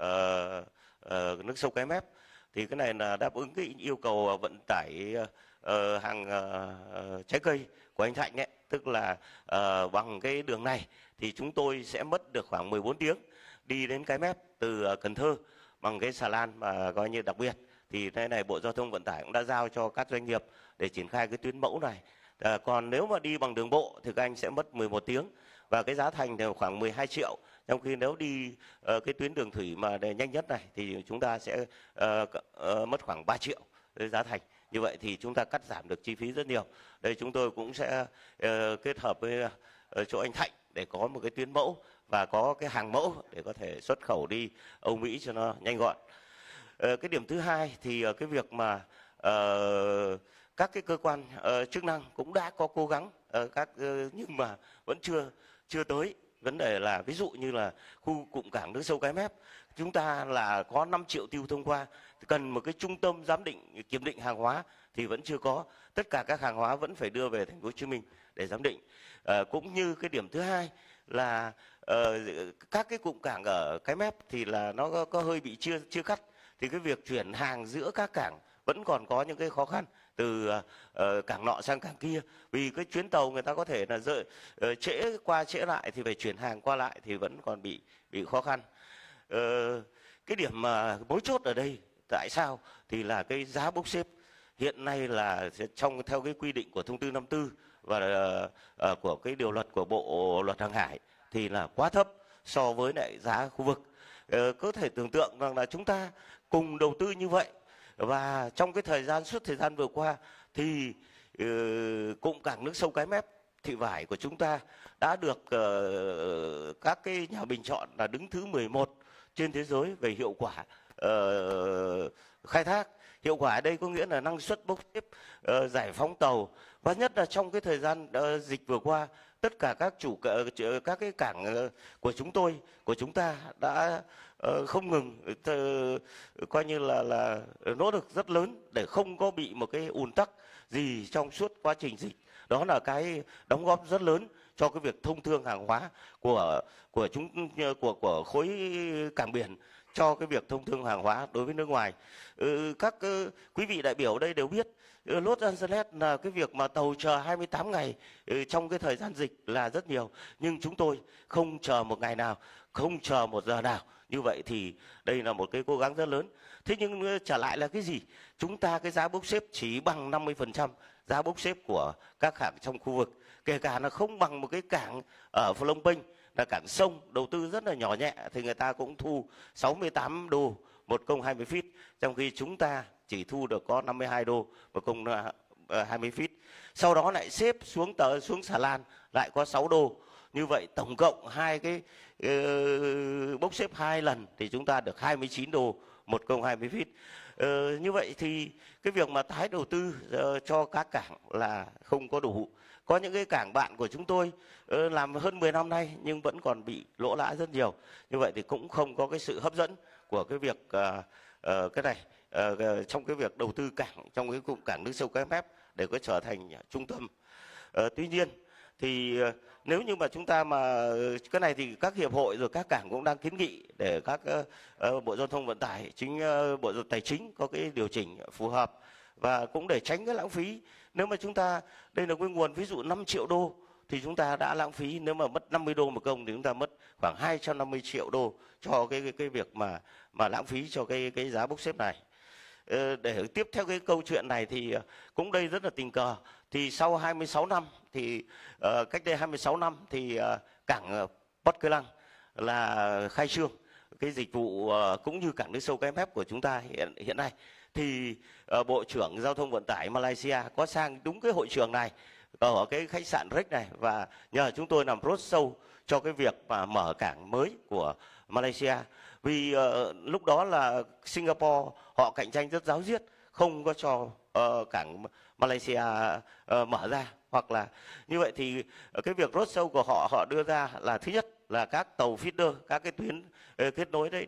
nước sâu Cái Mép. Thì cái này là đáp ứng cái yêu cầu vận tải hàng trái cây của anh Thạnh ấy. Tức là bằng cái đường này thì chúng tôi sẽ mất được khoảng 14 tiếng đi đến Cái Mép từ Cần Thơ bằng cái xà lan mà coi như đặc biệt. Thì cái này Bộ Giao thông Vận tải cũng đã giao cho các doanh nghiệp để triển khai cái tuyến mẫu này. Còn nếu mà đi bằng đường bộ thì các anh sẽ mất 11 tiếng và cái giá thành thì khoảng 12 triệu. Trong khi nếu đi cái tuyến đường thủy mà để nhanh nhất này thì chúng ta sẽ mất khoảng 3 triệu giá thành. Như vậy thì chúng ta cắt giảm được chi phí rất nhiều. Đây chúng tôi cũng sẽ kết hợp với chỗ anh Thạnh để có một cái tuyến mẫu và có cái hàng mẫu để có thể xuất khẩu đi Âu Mỹ cho nó nhanh gọn. Cái điểm thứ hai thì cái việc mà các cái cơ quan chức năng cũng đã có cố gắng nhưng mà vẫn chưa tới. Vấn đề là ví dụ như là khu cụm cảng nước sâu Cái Mép, chúng ta là có 5 triệu tiêu thông qua, cần một cái trung tâm giám định kiểm định hàng hóa thì vẫn chưa có. Tất cả các hàng hóa vẫn phải đưa về Thành phố Hồ Chí Minh để giám định. Cũng như cái điểm thứ hai là các cái cụm cảng ở Cái Mép thì là nó có hơi bị chưa cắt, thì cái việc chuyển hàng giữa các cảng vẫn còn có những cái khó khăn từ cảng nọ sang cảng kia, vì cái chuyến tàu người ta có thể là trễ qua trễ lại thì phải chuyển hàng qua lại thì vẫn còn bị khó khăn. Cái điểm mà mấu chốt ở đây tại sao thì là cái giá bốc xếp hiện nay là theo cái quy định của thông tư 54 và của cái điều luật của Bộ Luật Hàng hải thì là quá thấp so với lại giá khu vực. Có thể tưởng tượng rằng là chúng ta cùng đầu tư như vậy và trong cái suốt thời gian vừa qua thì cụm cảng nước sâu Cái Mép Thị Vải của chúng ta đã được các cái nhà bình chọn là đứng thứ 11 trên thế giới về hiệu quả khai thác. Hiệu quả ở đây có nghĩa là năng suất bốc xếp, giải phóng tàu, và nhất là trong cái thời gian dịch vừa qua, tất cả các cái cảng của chúng ta đã không ngừng coi như là nỗ lực rất lớn để không có bị một cái ùn tắc gì trong suốt quá trình dịch. Đó là cái đóng góp rất lớn cho cái việc thông thương hàng hóa của khối cảng biển, cho cái việc thông thương hàng hóa đối với nước ngoài. Các quý vị đại biểu đây đều biết Los Angeles là cái việc mà tàu chờ 28 ngày trong cái thời gian dịch là rất nhiều, nhưng chúng tôi không chờ một ngày nào, không chờ một giờ nào. Như vậy thì đây là một cái cố gắng rất lớn. Thế nhưng trở lại là cái gì? Chúng ta cái giá bốc xếp chỉ bằng 50% giá bốc xếp của các cảng trong khu vực, kể cả nó không bằng một cái cảng ở Phnom Penh là cảng sông đầu tư rất là nhỏ nhẹ thì người ta cũng thu 68 đô một công 20 feet, trong khi chúng ta chỉ thu được có 52 đô một công 20 feet. Sau đó lại xếp xuống xà lan lại có 6 đô. Như vậy tổng cộng hai cái bốc xếp 2 lần thì chúng ta được 29 đô một công 20 feet. Như vậy thì cái việc mà tái đầu tư cho các cảng là không có đủ. Có những cái cảng bạn của chúng tôi làm hơn 10 năm nay nhưng vẫn còn bị lỗ lã rất nhiều. Như vậy thì cũng không có cái sự hấp dẫn của cái việc cái này trong cái việc đầu tư cảng trong cái cụm cảng nước sâu Cái Mép để có trở thành trung tâm. Tuy nhiên thì nếu như mà chúng ta mà cái này thì các hiệp hội rồi các cảng cũng đang kiến nghị để các Bộ Giao thông Vận tải, Bộ Tài chính có cái điều chỉnh phù hợp và cũng để tránh cái lãng phí. Nếu mà chúng ta đây là cái nguồn ví dụ 5 triệu đô thì chúng ta đã lãng phí, nếu mà mất 50 đô một công thì chúng ta mất khoảng 250 triệu đô cho cái việc mà lãng phí cho cái giá bốc xếp này. Để tiếp theo cái câu chuyện này thì cũng đây rất là tình cờ, thì sau 26 năm thì cách đây 26 năm thì cảng Port Kelang là khai trương cái dịch vụ cũng như cảng nước sâu Cái Mép của chúng ta hiện nay, thì Bộ trưởng Giao thông Vận tải Malaysia có sang đúng cái hội trường này ở cái khách sạn Rex này và nhờ chúng tôi làm roadshow cho cái việc mà mở cảng mới của Malaysia. Vì lúc đó là Singapore họ cạnh tranh rất ráo riết, không có cho cảng Malaysia mở ra, hoặc là như vậy thì cái việc roadshow của họ đưa ra là thứ nhất là các tàu feeder, các cái tuyến kết nối đấy được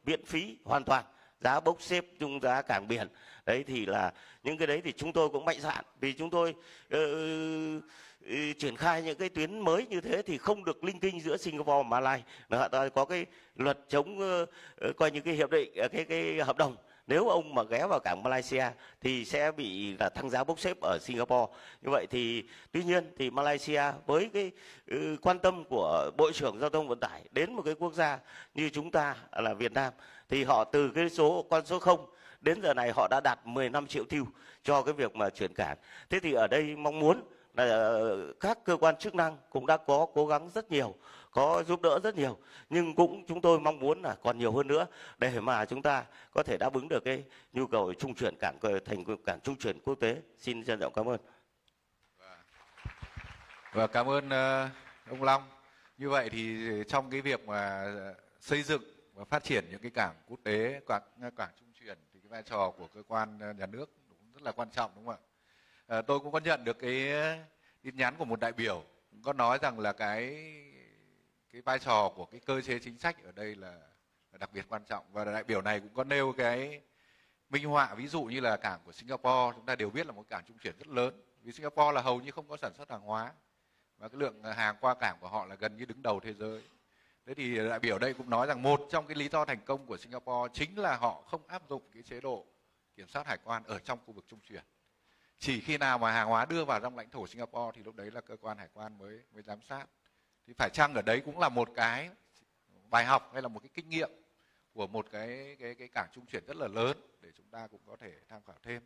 miễn phí hoàn toàn, giá bốc xếp chung giá cảng biển. Đấy thì là những cái đấy thì chúng tôi cũng mạnh dạn, vì chúng tôi triển khai những cái tuyến mới như thế thì không được linh kinh giữa Singapore và Malaysia. Họ có cái luật chống coi như cái hiệp định, cái hợp đồng. Nếu ông mà ghé vào cảng Malaysia thì sẽ bị là tăng giá bốc xếp ở Singapore. Như vậy thì tuy nhiên thì Malaysia với cái quan tâm của Bộ trưởng Giao thông Vận tải đến một cái quốc gia như chúng ta là Việt Nam, thì họ từ cái con số 0 đến giờ này họ đã đạt 15 triệu tiêu cho cái việc mà chuyển cảng. Thế thì ở đây mong muốn là các cơ quan chức năng cũng đã có cố gắng rất nhiều, có giúp đỡ rất nhiều, nhưng cũng chúng tôi mong muốn là còn nhiều hơn nữa để mà chúng ta có thể đáp ứng được cái nhu cầu trung chuyển cảng thành cảng trung chuyển quốc tế. Xin trân trọng cảm ơn. Và cảm ơn ông Long. Như vậy thì trong cái việc mà xây dựng và phát triển những cái cảng quốc tế, cảng trung chuyển thì cái vai trò của cơ quan nhà nước cũng rất là quan trọng, đúng không ạ? Tôi cũng có nhận được cái tin nhắn của một đại biểu cũng có nói rằng là cái vai trò của cái cơ chế chính sách ở đây là đặc biệt quan trọng, và đại biểu này cũng có nêu cái minh họa, ví dụ như là cảng của Singapore chúng ta đều biết là một cảng trung chuyển rất lớn, vì Singapore là hầu như không có sản xuất hàng hóa và cái lượng hàng qua cảng của họ là gần như đứng đầu thế giới. Thế thì đại biểu đây cũng nói rằng một trong cái lý do thành công của Singapore chính là họ không áp dụng cái chế độ kiểm soát hải quan ở trong khu vực trung chuyển. Chỉ khi nào mà hàng hóa đưa vào trong lãnh thổ Singapore thì lúc đấy là cơ quan hải quan mới giám sát. Thì phải chăng ở đấy cũng là một cái bài học hay là một cái kinh nghiệm của một cái cảng trung chuyển rất là lớn để chúng ta cũng có thể tham khảo thêm.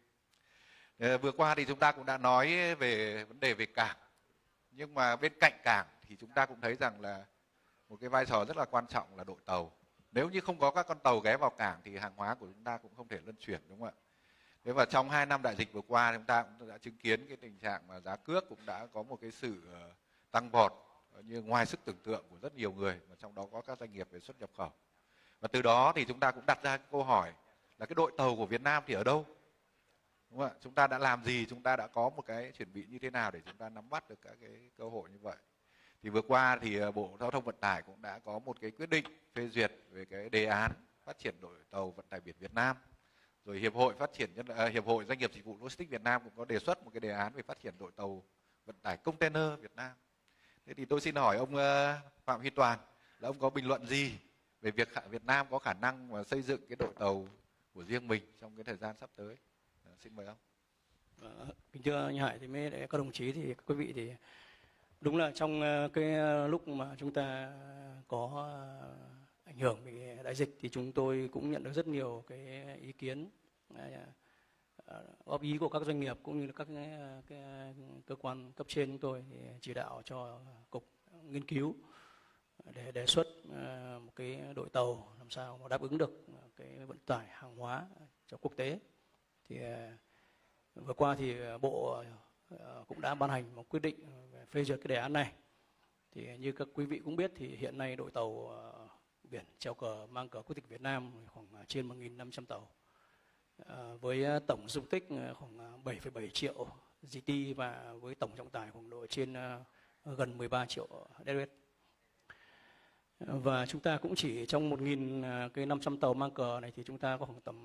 Vừa qua thì chúng ta cũng đã nói về vấn đề về cảng, nhưng mà bên cạnh cảng thì chúng ta cũng thấy rằng là một cái vai trò rất là quan trọng là đội tàu. Nếu như không có các con tàu ghé vào cảng thì hàng hóa của chúng ta cũng không thể luân chuyển, đúng không ạ? Thế và trong 2 năm đại dịch vừa qua chúng ta cũng đã chứng kiến cái tình trạng mà giá cước cũng đã có một cái sự tăng vọt như ngoài sức tưởng tượng của rất nhiều người, mà trong đó có các doanh nghiệp về xuất nhập khẩu. Và từ đó thì chúng ta cũng đặt ra câu hỏi là cái đội tàu của Việt Nam thì ở đâu? Đúng không ạ? Chúng ta đã làm gì, chúng ta đã có một cái chuẩn bị như thế nào để chúng ta nắm bắt được các cái cơ hội như vậy? Thì vừa qua thì Bộ Giao thông Vận tải cũng đã có một cái quyết định phê duyệt về cái đề án phát triển đội tàu vận tải biển Việt Nam. Rồi Hiệp hội Doanh nghiệp Dịch vụ Logistics Việt Nam cũng có đề xuất một cái đề án về phát triển đội tàu vận tải container Việt Nam. Thế thì tôi xin hỏi ông Phạm Huy Toàn là ông có bình luận gì về việc Việt Nam có khả năng mà xây dựng cái đội tàu của riêng mình trong cái thời gian sắp tới? Xin mời ông. Kính thưa anh Hải, thì mấy các đồng chí thì các quý vị, thì đúng là trong cái lúc mà chúng ta có ảnh hưởng vì đại dịch thì chúng tôi cũng nhận được rất nhiều cái ý kiến, góp ý của các doanh nghiệp cũng như là các cái cơ quan cấp trên chúng tôi, thì chỉ đạo cho cục nghiên cứu để đề xuất một cái đội tàu làm sao mà đáp ứng được cái vận tải hàng hóa cho quốc tế. Thì vừa qua thì Bộ cũng đã ban hành một quyết định phê duyệt cái đề án này. Thì như các quý vị cũng biết thì hiện nay đội tàu biển treo cờ mang cờ quốc tịch Việt Nam khoảng trên 1.500 tàu, với tổng dung tích khoảng 7,7 triệu GT và với tổng trọng tải khoảng độ trên gần 13 triệu deadweight. Và chúng ta cũng chỉ trong 1.500 tàu mang cờ này thì chúng ta có khoảng tầm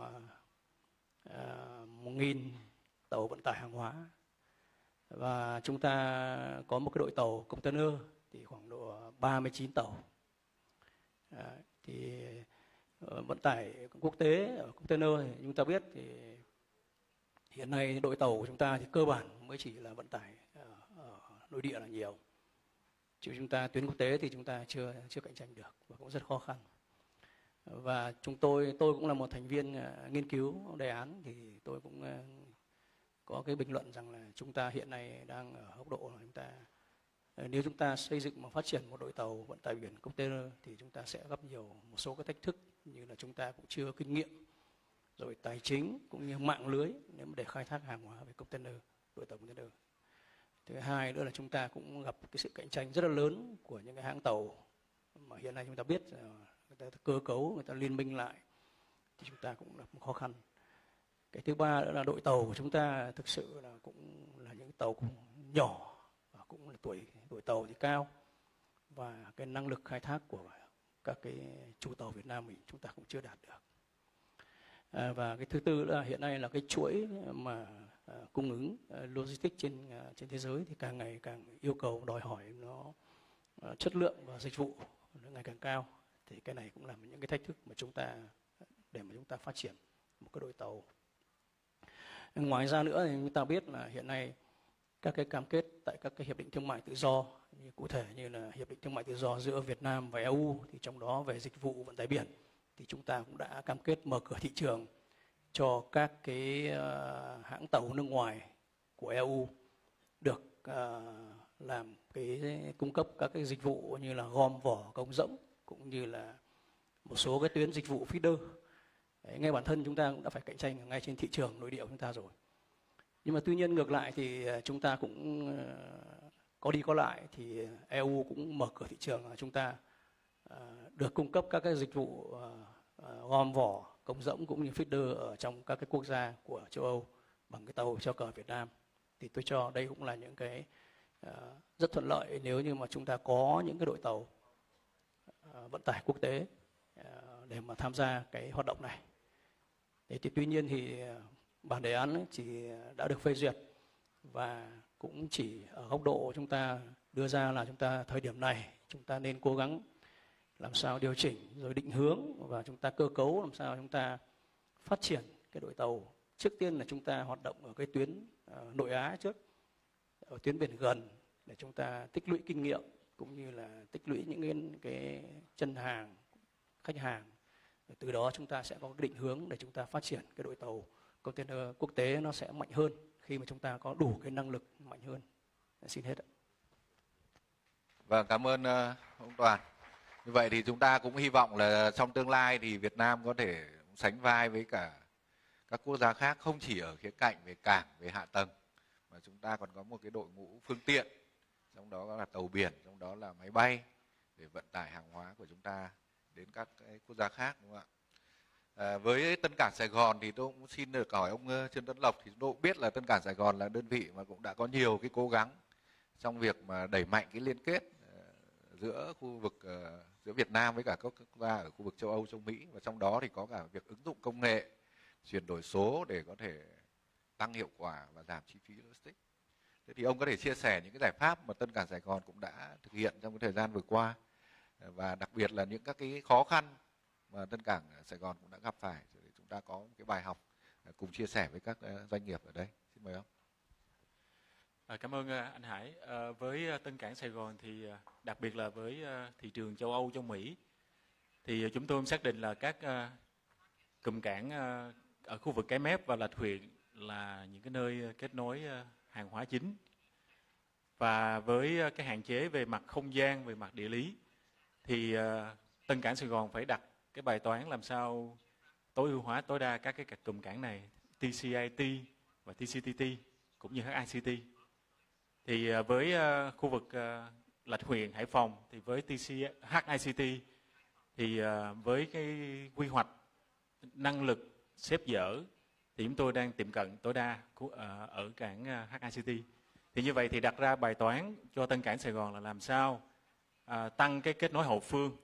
1.000 tàu vận tải hàng hóa, và chúng ta có một cái đội tàu container thì khoảng độ 39 tàu. Thì vận tải quốc tế ở container thì chúng ta biết thì hiện nay đội tàu của chúng ta thì cơ bản mới chỉ là vận tải ở nội địa là nhiều, chứ chúng ta tuyến quốc tế thì chúng ta chưa cạnh tranh được và cũng rất khó khăn. Và tôi cũng là một thành viên nghiên cứu đề án, thì tôi cũng có cái bình luận rằng là chúng ta hiện nay đang ở góc độ là nếu chúng ta xây dựng và phát triển một đội tàu vận tải biển container thì chúng ta sẽ gặp một số cái thách thức, như là chúng ta cũng chưa kinh nghiệm, rồi tài chính cũng như mạng lưới nếu mà để khai thác hàng hóa về container, đội tàu container. Thứ hai nữa là chúng ta cũng gặp cái sự cạnh tranh rất là lớn của những cái hãng tàu mà hiện nay chúng ta biết người ta cơ cấu, người ta liên minh lại, thì chúng ta cũng gặp một khó khăn. Cái thứ ba nữa là đội tàu của chúng ta thực sự là cũng là những tàu cũng nhỏ và cũng là tuổi tàu thì cao, và cái năng lực khai thác của các cái chủ tàu Việt Nam mình chúng ta cũng chưa đạt được. Và cái thứ tư là hiện nay là cái chuỗi mà cung ứng logistics trên thế giới thì càng ngày càng yêu cầu đòi hỏi nó chất lượng và dịch vụ nó ngày càng cao. Thì cái này cũng là những cái thách thức mà chúng ta để mà chúng ta phát triển một cái đội tàu. Ngoài ra nữa thì chúng ta biết là hiện nay các cái cam kết tại các cái hiệp định thương mại tự do, cụ thể như là hiệp định thương mại tự do giữa Việt Nam và EU, thì trong đó về dịch vụ vận tải biển thì chúng ta cũng đã cam kết mở cửa thị trường cho các cái hãng tàu nước ngoài của EU được làm cái cung cấp các cái dịch vụ như là gom vỏ cống rỗng cũng như là một số cái tuyến dịch vụ feeder. Đấy, ngay bản thân chúng ta cũng đã phải cạnh tranh ngay trên thị trường nội địa của chúng ta rồi. Nhưng mà tuy nhiên ngược lại thì chúng ta cũng có đi có lại thì EU cũng mở cửa thị trường là chúng ta được cung cấp các cái dịch vụ gom vỏ cống rỗng cũng như feeder ở trong các cái quốc gia của châu Âu bằng cái tàu treo cờ Việt Nam. Thì tôi cho đây cũng là những cái rất thuận lợi nếu như mà chúng ta có những cái đội tàu vận tải quốc tế để mà tham gia cái hoạt động này. Thế thì tuy nhiên thì bản đề án chỉ đã được phê duyệt và cũng chỉ ở góc độ chúng ta đưa ra là chúng ta thời điểm này chúng ta nên cố gắng làm sao điều chỉnh rồi định hướng và chúng ta cơ cấu làm sao chúng ta phát triển cái đội tàu. Trước tiên là chúng ta hoạt động ở cái tuyến nội Á trước, ở tuyến biển gần để chúng ta tích lũy kinh nghiệm cũng như là tích lũy những cái chân hàng, khách hàng. Từ đó chúng ta sẽ có cái định hướng để chúng ta phát triển cái đội tàu container quốc tế nó sẽ mạnh hơn khi mà chúng ta có đủ cái năng lực mạnh hơn. Xin hết ạ. Vâng, cảm ơn ông Toàn. Như vậy thì chúng ta cũng hy vọng là trong tương lai thì Việt Nam có thể sánh vai với cả các quốc gia khác, không chỉ ở khía cạnh về cảng, về hạ tầng, mà chúng ta còn có một cái đội ngũ phương tiện, trong đó là tàu biển, trong đó là máy bay để vận tải hàng hóa của chúng ta đến các cái quốc gia khác, đúng không ạ? Với Tân Cảng Sài Gòn thì tôi cũng xin được hỏi ông Trương Tấn Lộc, thì tôi cũng biết là Tân Cảng Sài Gòn là đơn vị mà cũng đã có nhiều cái cố gắng trong việc mà đẩy mạnh cái liên kết giữa khu vực giữa Việt Nam với cả các quốc gia ở khu vực châu Âu, châu Mỹ, và trong đó thì có cả việc ứng dụng công nghệ, chuyển đổi số để có thể tăng hiệu quả và giảm chi phí logistics. Thế thì ông có thể chia sẻ những cái giải pháp mà Tân Cảng Sài Gòn cũng đã thực hiện trong cái thời gian vừa qua, và đặc biệt là những các cái khó khăn mà Tân Cảng Sài Gòn cũng đã gặp phải, để chúng ta có một cái bài học cùng chia sẻ với các doanh nghiệp ở đây. Xin mời ông. Cảm ơn anh Hải. Với Tân Cảng Sài Gòn thì đặc biệt là với thị trường châu Âu, châu Mỹ, thì chúng tôi xác định là các cụm cảng ở khu vực Cái Mép và Lạch Huyện là những cái nơi kết nối hàng hóa chính. Và với cái hạn chế về mặt không gian, về mặt địa lý, thì Tân Cảng Sài Gòn phải đặt cái bài toán làm sao tối ưu hóa tối đa các cái cụm cảng này, TCIT và TCTT cũng như HICT. Thì với khu vực Lạch Huyện, Hải Phòng thì với HICT thì với cái quy hoạch năng lực xếp dỡ thì chúng tôi đang tiệm cận tối đa ở cảng HICT. Thì như vậy thì đặt ra bài toán cho Tân Cảng Sài Gòn là làm sao tăng cái kết nối hậu phương,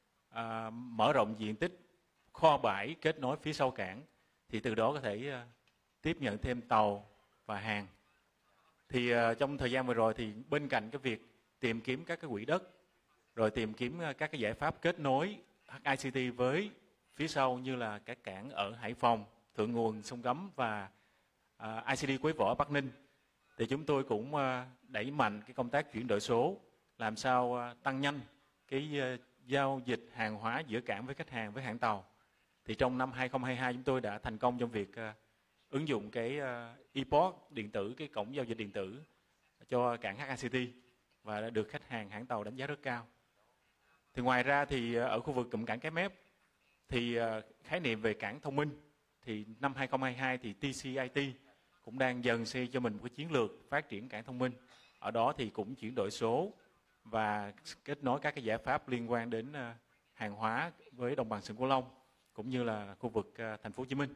mở rộng diện tích kho bãi kết nối phía sau cảng, thì từ đó có thể tiếp nhận thêm tàu và hàng. Thì trong thời gian vừa rồi thì bên cạnh cái việc tìm kiếm các cái quỹ đất, rồi tìm kiếm các cái giải pháp kết nối HICT với phía sau như là các cảng ở Hải Phòng, Thượng Nguồn, Sông Cấm và ICD Quế Võ, Bắc Ninh, thì chúng tôi cũng đẩy mạnh cái công tác chuyển đổi số, làm sao tăng nhanh cái giao dịch hàng hóa giữa cảng với khách hàng, với hãng tàu. Thì trong năm 2022 chúng tôi đã thành công trong việc ứng dụng cái ePort điện tử, cái cổng giao dịch điện tử cho cảng HICT và đã được khách hàng hãng tàu đánh giá rất cao. Thì ngoài ra thì ở khu vực cụm cảng Cái Mép thì khái niệm về cảng thông minh, thì năm 2022 thì TCIT cũng đang dần xây cho mình một cái chiến lược phát triển cảng thông minh. Ở đó thì cũng chuyển đổi số và kết nối các cái giải pháp liên quan đến hàng hóa với đồng bằng sông Cửu Long cũng như là khu vực thành phố Hồ Chí Minh.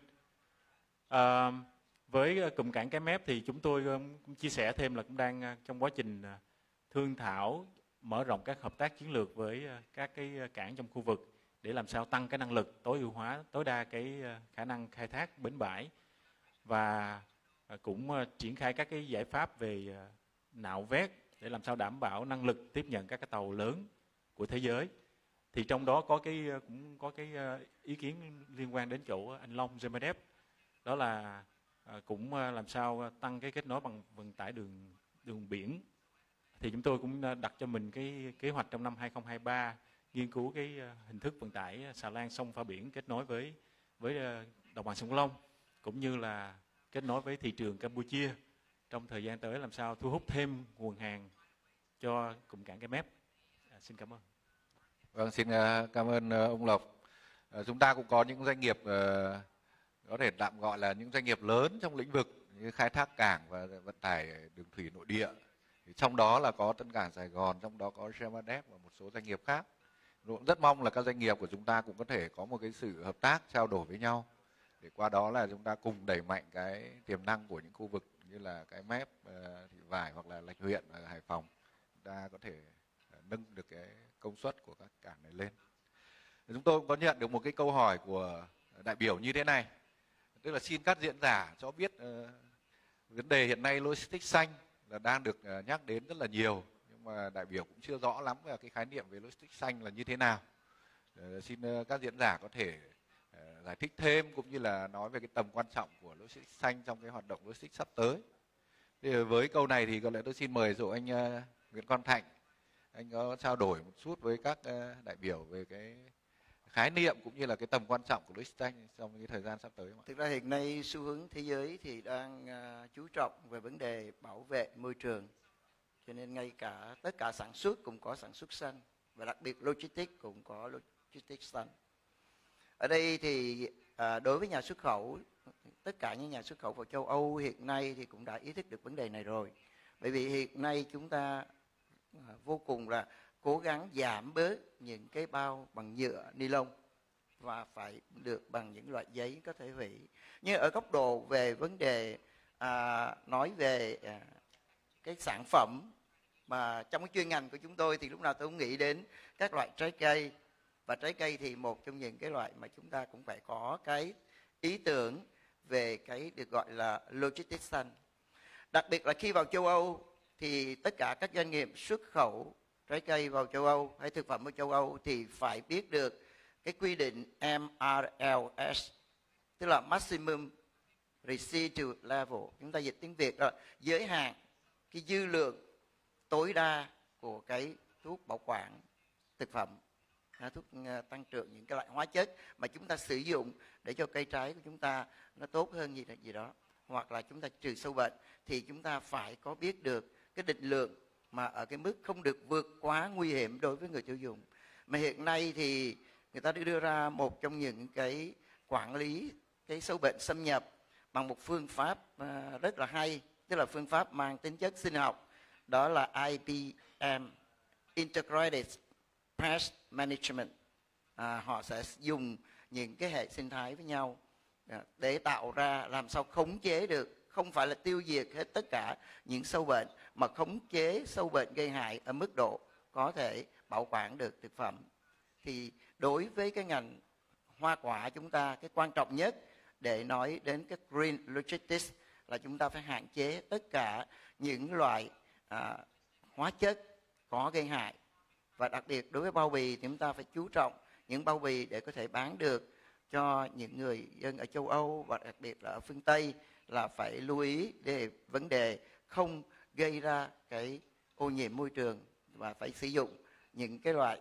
Với cụm cảng Cái Mép thì chúng tôi cũng chia sẻ thêm là cũng đang trong quá trình thương thảo mở rộng các hợp tác chiến lược với các cái cảng trong khu vực để làm sao tăng cái năng lực, tối ưu hóa tối đa cái khả năng khai thác bến bãi, và cũng triển khai các cái giải pháp về nạo vét để làm sao đảm bảo năng lực tiếp nhận các cái tàu lớn của thế giới. Thì trong đó cũng có cái ý kiến liên quan đến chỗ anh Long Zemadev, đó là cũng làm sao tăng cái kết nối bằng vận tải đường biển. Thì chúng tôi cũng đặt cho mình cái kế hoạch trong năm 2023 nghiên cứu cái hình thức vận tải xà lan sông pha biển kết nối với đồng bằng sông Cửu Long, cũng như là kết nối với thị trường Campuchia trong thời gian tới, làm sao thu hút thêm nguồn hàng cho cụm cảng Cái Mép. Xin cảm ơn. Vâng, xin cảm ơn ông Lộc. Chúng ta cũng có những doanh nghiệp có thể tạm gọi là những doanh nghiệp lớn trong lĩnh vực như khai thác cảng và vận tải đường thủy nội địa. Trong đó là có Tân Cảng Sài Gòn, trong đó có Zemadev và một số doanh nghiệp khác. Cũng rất mong là các doanh nghiệp của chúng ta cũng có thể có một cái sự hợp tác, trao đổi với nhau, để qua đó là chúng ta cùng đẩy mạnh cái tiềm năng của những khu vực như là Cái Mép, Thị Vải hoặc là Lạch Huyện ở Hải Phòng. Chúng ta có thể nâng được cái công suất của các cảng này lên. Chúng tôi cũng có nhận được một cái câu hỏi của đại biểu như thế này, tức là xin các diễn giả cho biết vấn đề hiện nay logistics xanh là đang được nhắc đến rất là nhiều, nhưng mà đại biểu cũng chưa rõ lắm về cái khái niệm về logistics xanh là như thế nào. Xin các diễn giả có thể giải thích thêm cũng như là nói về cái tầm quan trọng của logistics xanh trong cái hoạt động logistics sắp tới. Thì với câu này thì có lẽ tôi xin mời dụ anh Nguyễn Quang Thạnh, anh có trao đổi một chút với các đại biểu về cái khái niệm cũng như là cái tầm quan trọng của logistics xanh trong cái thời gian sắp tới. Thực ra hiện nay xu hướng thế giới thì đang chú trọng về vấn đề bảo vệ môi trường, cho nên ngay cả tất cả sản xuất cũng có sản xuất xanh, và đặc biệt logistics cũng có logistics xanh. Ở đây thì đối với nhà xuất khẩu, tất cả những nhà xuất khẩu vào châu Âu hiện nay thì cũng đã ý thức được vấn đề này rồi. Bởi vì hiện nay chúng ta vô cùng là cố gắng giảm bớt những cái bao bằng nhựa ni lông và phải được bằng những loại giấy có thể hủy. Nhưng ở góc độ về vấn đề nói về cái sản phẩm mà trong cái chuyên ngành của chúng tôi thì lúc nào tôi cũng nghĩ đến các loại trái cây. Và trái cây thì một trong những cái loại mà chúng ta cũng phải có cái ý tưởng về cái được gọi là logistics xanh. Đặc biệt là khi vào châu Âu thì tất cả các doanh nghiệp xuất khẩu trái cây vào châu Âu hay thực phẩm vào châu Âu thì phải biết được cái quy định MRLS, tức là Maximum Residual Level. Chúng ta dịch tiếng Việt là giới hạn cái dư lượng tối đa của cái thuốc bảo quản thực phẩm, thuốc tăng trưởng, những cái loại hóa chất mà chúng ta sử dụng để cho cây trái của chúng ta nó tốt hơn gì đó, hoặc là chúng ta trừ sâu bệnh, thì chúng ta phải có biết được cái định lượng mà ở cái mức không được vượt quá nguy hiểm đối với người tiêu dùng. Mà hiện nay thì người ta đưa ra một trong những cái quản lý cái sâu bệnh xâm nhập bằng một phương pháp rất là hay, tức là phương pháp mang tính chất sinh học, đó là IPM, Integrated Pest Management. Họ sẽ dùng những cái hệ sinh thái với nhau để tạo ra làm sao khống chế được, không phải là tiêu diệt hết tất cả những sâu bệnh, mà khống chế sâu bệnh gây hại ở mức độ có thể bảo quản được thực phẩm. Thì đối với cái ngành hoa quả chúng ta, cái quan trọng nhất để nói đến cái green logistics là chúng ta phải hạn chế tất cả những loại hóa chất có gây hại. Và đặc biệt đối với bao bì thì chúng ta phải chú trọng những bao bì để có thể bán được cho những người dân ở châu Âu, và đặc biệt là ở phương Tây là phải lưu ý về vấn đề không gây ra cái ô nhiễm môi trường, và phải sử dụng những cái loại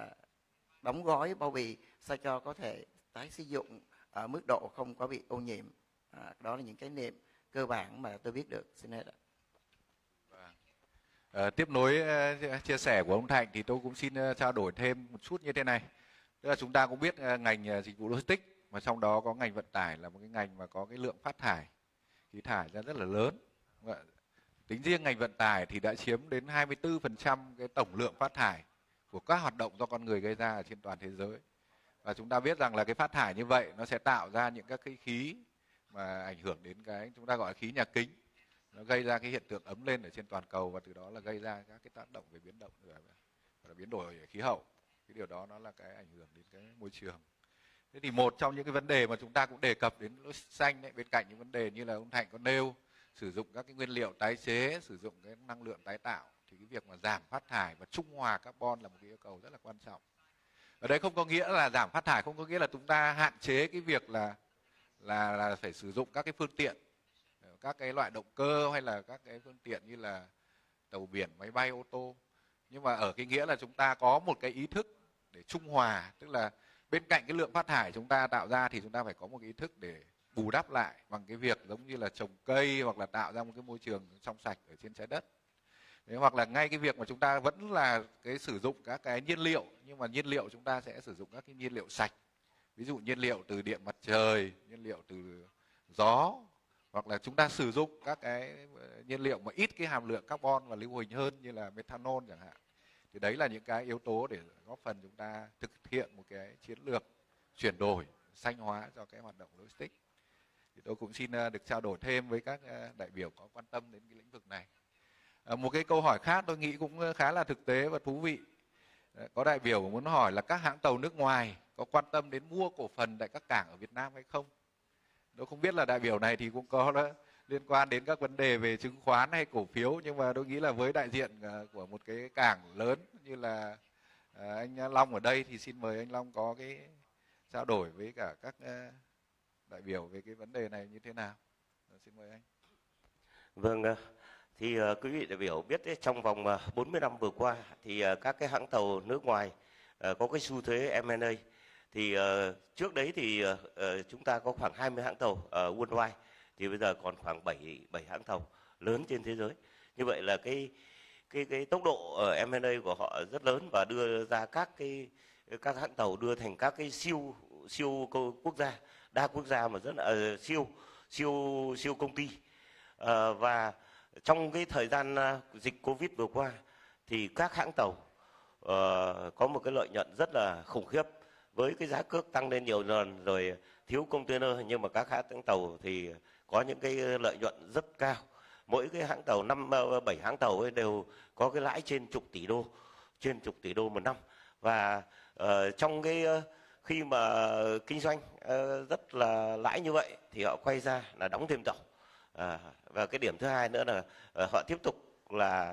đóng gói bao bì sao cho có thể tái sử dụng ở mức độ không có bị ô nhiễm. Đó là những cái niệm cơ bản mà tôi biết được. Xin hết ạ. Tiếp nối chia sẻ của ông Thạnh thì tôi cũng xin trao đổi thêm một chút như thế này. Tức là chúng ta cũng biết ngành dịch vụ logistics, mà trong đó có ngành vận tải là một cái ngành mà có cái lượng phát thải khí thải ra rất là lớn. Tính riêng ngành vận tải thì đã chiếm đến 24% cái tổng lượng phát thải của các hoạt động do con người gây ra ở trên toàn thế giới. Và chúng ta biết rằng là cái phát thải như vậy nó sẽ tạo ra những các cái khí mà ảnh hưởng đến cái chúng ta gọi là khí nhà kính. Nó gây ra cái hiện tượng ấm lên ở trên toàn cầu, và từ đó là gây ra các cái tác động về biến đổi biến đổi khí hậu. Cái điều đó nó là cái ảnh hưởng đến cái môi trường. Thế thì một trong những cái vấn đề mà chúng ta cũng đề cập đến logistics xanh đấy, bên cạnh những vấn đề như là ông Thạnh có nêu, sử dụng các cái nguyên liệu tái chế, sử dụng cái năng lượng tái tạo, thì cái việc mà giảm phát thải và trung hòa carbon là một cái yêu cầu rất là quan trọng. Ở đây không có nghĩa là giảm phát thải, không có nghĩa là chúng ta hạn chế cái việc là phải sử dụng các cái phương tiện, các cái loại động cơ hay là các cái phương tiện như là tàu biển, máy bay, ô tô. Nhưng mà ở cái nghĩa là chúng ta có một cái ý thức để trung hòa, tức là bên cạnh cái lượng phát thải chúng ta tạo ra thì chúng ta phải có một cái ý thức để bù đắp lại bằng cái việc giống như là trồng cây hoặc là tạo ra một cái môi trường trong sạch ở trên trái đất. Đấy, hoặc là ngay cái việc mà chúng ta vẫn là cái sử dụng các cái nhiên liệu, nhưng mà nhiên liệu chúng ta sẽ sử dụng các cái nhiên liệu sạch. Ví dụ nhiên liệu từ điện mặt trời, nhiên liệu từ gió, hoặc là chúng ta sử dụng các cái nhiên liệu mà ít cái hàm lượng carbon và lưu huỳnh hơn như là methanol chẳng hạn. Thì đấy là những cái yếu tố để góp phần chúng ta thực hiện một cái chiến lược chuyển đổi xanh hóa cho cái hoạt động logistics. Thì tôi cũng xin được trao đổi thêm với các đại biểu có quan tâm đến cái lĩnh vực này. Một cái câu hỏi khác tôi nghĩ cũng khá là thực tế và thú vị. Có đại biểu muốn hỏi là các hãng tàu nước ngoài có quan tâm đến mua cổ phần tại các cảng ở Việt Nam hay không? Tôi không biết là đại biểu này thì cũng có liên quan đến các vấn đề về chứng khoán hay cổ phiếu, nhưng mà tôi nghĩ là với đại diện của một cái cảng lớn như là anh Long ở đây thì xin mời anh Long có cái trao đổi với cả các đại biểu về cái vấn đề này như thế nào. Xin mời anh. Vâng, thì quý vị đại biểu biết đấy, trong vòng 40 năm vừa qua thì các cái hãng tàu nước ngoài có cái xu thế M&A. Thì trước đấy thì chúng ta có khoảng 20 hãng tàu worldwide, thì bây giờ còn khoảng 7 hãng tàu lớn trên thế giới. Như vậy là cái tốc độ M&A của họ rất lớn và đưa ra các hãng tàu đưa thành các cái siêu quốc gia, đa quốc gia mà rất là siêu công ty. Và trong cái thời gian dịch Covid vừa qua thì các hãng tàu có một cái lợi nhuận rất là khủng khiếp, với cái giá cước tăng lên nhiều lần rồi, thiếu container, nhưng mà các hãng tàu thì có những cái lợi nhuận rất cao. Mỗi cái hãng tàu 7 hãng tàu ấy đều có cái lãi trên chục tỷ đô một năm. Và trong cái khi mà kinh doanh rất là lãi như vậy thì họ quay ra là đóng thêm tàu. Và cái điểm thứ hai nữa là họ tiếp tục là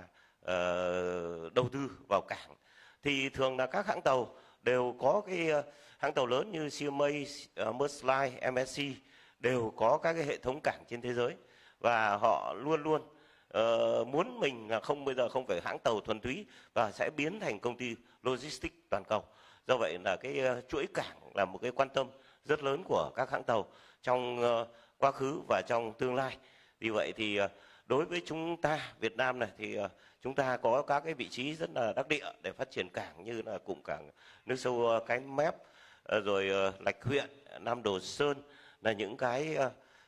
đầu tư vào cảng. Thì thường là các hãng tàu đều có cái hãng tàu lớn như CMA, Maersk Line, MSC đều có các cái hệ thống cảng trên thế giới, và họ luôn luôn muốn mình là bây giờ không phải hãng tàu thuần túy và sẽ biến thành công ty logistics toàn cầu. Do vậy là cái chuỗi cảng là một cái quan tâm rất lớn của các hãng tàu trong quá khứ và trong tương lai. Vì vậy thì đối với chúng ta Việt Nam này thì chúng ta có các cái vị trí rất là đắc địa để phát triển cảng, như là cụm cảng nước sâu Cái Mép, rồi Lạch Huyện, Nam Đồ Sơn, là những cái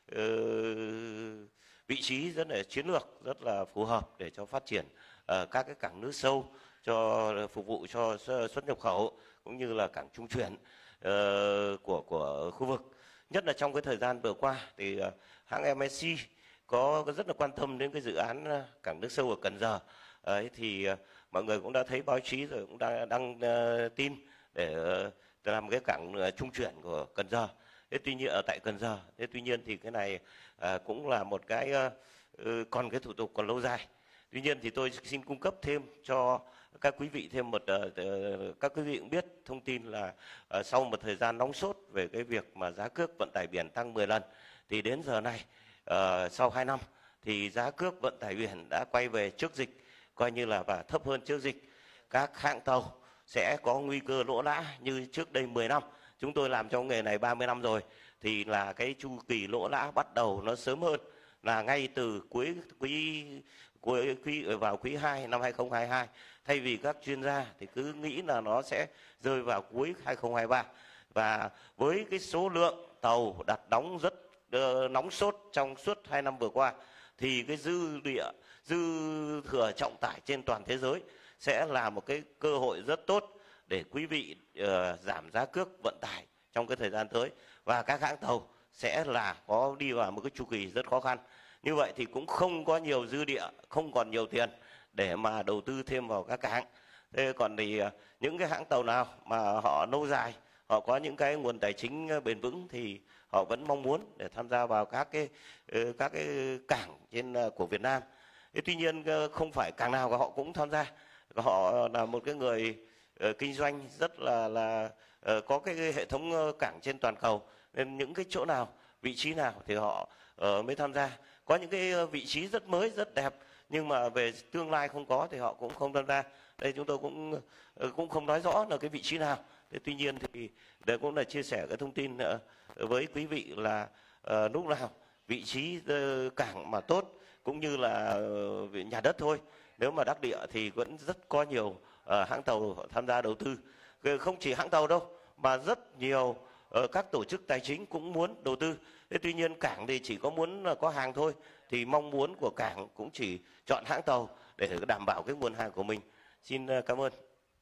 vị trí rất là chiến lược, rất là phù hợp để cho phát triển các cái cảng nước sâu cho phục vụ cho xuất nhập khẩu cũng như là cảng trung chuyển của khu vực. Nhất là trong cái thời gian vừa qua thì hãng MSC có rất là quan tâm đến cái dự án cảng nước sâu ở Cần Giờ. Thì mọi người cũng đã thấy báo chí rồi, cũng đã đăng tin để làm cái cảng trung chuyển của Cần Giờ. Thế tuy nhiên ở tại Cần Giờ, thế tuy nhiên thì cái này cũng là một cái còn cái thủ tục còn lâu dài. Tuy nhiên thì tôi xin cung cấp thêm cho các quý vị thêm các quý vị cũng biết thông tin là sau một thời gian nóng sốt về cái việc mà giá cước vận tải biển tăng 10 lần, thì đến giờ này sau 2 năm thì giá cước vận tải biển đã quay về trước dịch, coi như là và thấp hơn trước dịch. Các hãng tàu sẽ có nguy cơ lỗ lã như trước đây 10 năm. Chúng tôi làm trong nghề này 30 năm rồi, thì là cái chu kỳ lỗ lã bắt đầu nó sớm hơn, là ngay từ vào quý 2 năm 2022, thay vì các chuyên gia thì cứ nghĩ là nó sẽ rơi vào cuối 2023. Và với cái số lượng tàu đặt đóng rất nóng sốt trong suốt 2 năm vừa qua, thì cái dư thừa trọng tải trên toàn thế giới sẽ là một cái cơ hội rất tốt để quý vị giảm giá cước vận tải trong cái thời gian tới, và các hãng tàu sẽ là có đi vào một cái chu kỳ rất khó khăn. Như vậy thì cũng không có nhiều dư địa, không còn nhiều tiền để mà đầu tư thêm vào các cảng. Thế còn thì những cái hãng tàu nào mà họ lâu dài, họ có những cái nguồn tài chính bền vững thì họ vẫn mong muốn để tham gia vào các cái cảng trên của Việt Nam. Thế tuy nhiên không phải cảng nào họ cũng tham gia. Họ là một cái người kinh doanh rất là có cái hệ thống cảng trên toàn cầu, nên những cái chỗ nào, vị trí nào thì họ mới tham gia. Có những cái vị trí rất mới, rất đẹp, nhưng mà về tương lai không có thì họ cũng không tham gia. Đây chúng tôi cũng không nói rõ là cái vị trí nào. Thế tuy nhiên thì để cũng là chia sẻ cái thông tin với quý vị là lúc nào vị trí cảng mà tốt cũng như là nhà đất thôi. Nếu mà đắc địa thì vẫn rất có nhiều hãng tàu tham gia đầu tư. Không chỉ hãng tàu đâu mà rất nhiều các tổ chức tài chính cũng muốn đầu tư. Thế tuy nhiên cảng thì chỉ có muốn có hàng thôi, thì mong muốn của cảng cũng chỉ chọn hãng tàu để đảm bảo cái nguồn hàng của mình. Xin cảm ơn.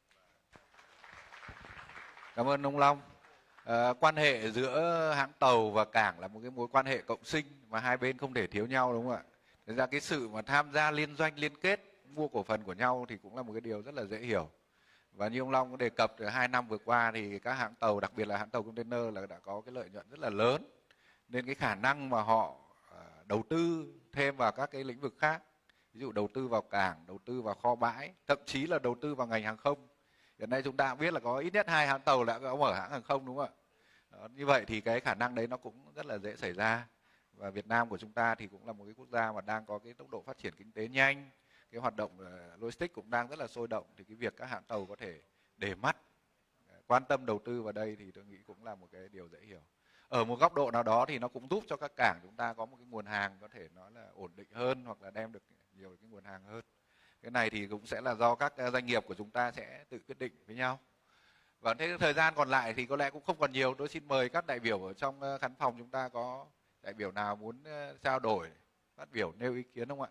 Cảm ơn ông Long. Quan hệ giữa hãng tàu và cảng là một cái mối quan hệ cộng sinh mà hai bên không thể thiếu nhau, đúng không ạ? Thực ra cái sự mà tham gia liên doanh, liên kết, mua cổ phần của nhau thì cũng là một cái điều rất là dễ hiểu. Và như ông Long có đề cập, 2 năm vừa qua thì các hãng tàu, đặc biệt là hãng tàu container là đã có cái lợi nhuận rất là lớn. Nên cái khả năng mà họ đầu tư thêm vào các cái lĩnh vực khác, ví dụ đầu tư vào cảng, đầu tư vào kho bãi, thậm chí là đầu tư vào ngành hàng không. Hiện nay chúng ta cũng biết là có ít nhất 2 hãng tàu đã có mở hãng hàng không, đúng không ạ? Đó, như vậy thì cái khả năng đấy nó cũng rất là dễ xảy ra. Và Việt Nam của chúng ta thì cũng là một cái quốc gia mà đang có cái tốc độ phát triển kinh tế nhanh, cái hoạt động logistics cũng đang rất là sôi động, thì cái việc các hãng tàu có thể để mắt, quan tâm đầu tư vào đây thì tôi nghĩ cũng là một cái điều dễ hiểu. Ở một góc độ nào đó thì nó cũng giúp cho các cảng chúng ta có một cái nguồn hàng có thể nói là ổn định hơn, hoặc là đem được nhiều cái nguồn hàng hơn. Cái này thì cũng sẽ là do các doanh nghiệp của chúng ta sẽ tự quyết định với nhau. Và thế thời gian còn lại thì có lẽ cũng không còn nhiều. Tôi xin mời các đại biểu ở trong khán phòng, chúng ta có đại biểu nào muốn trao đổi, phát biểu, nêu ý kiến không ạ?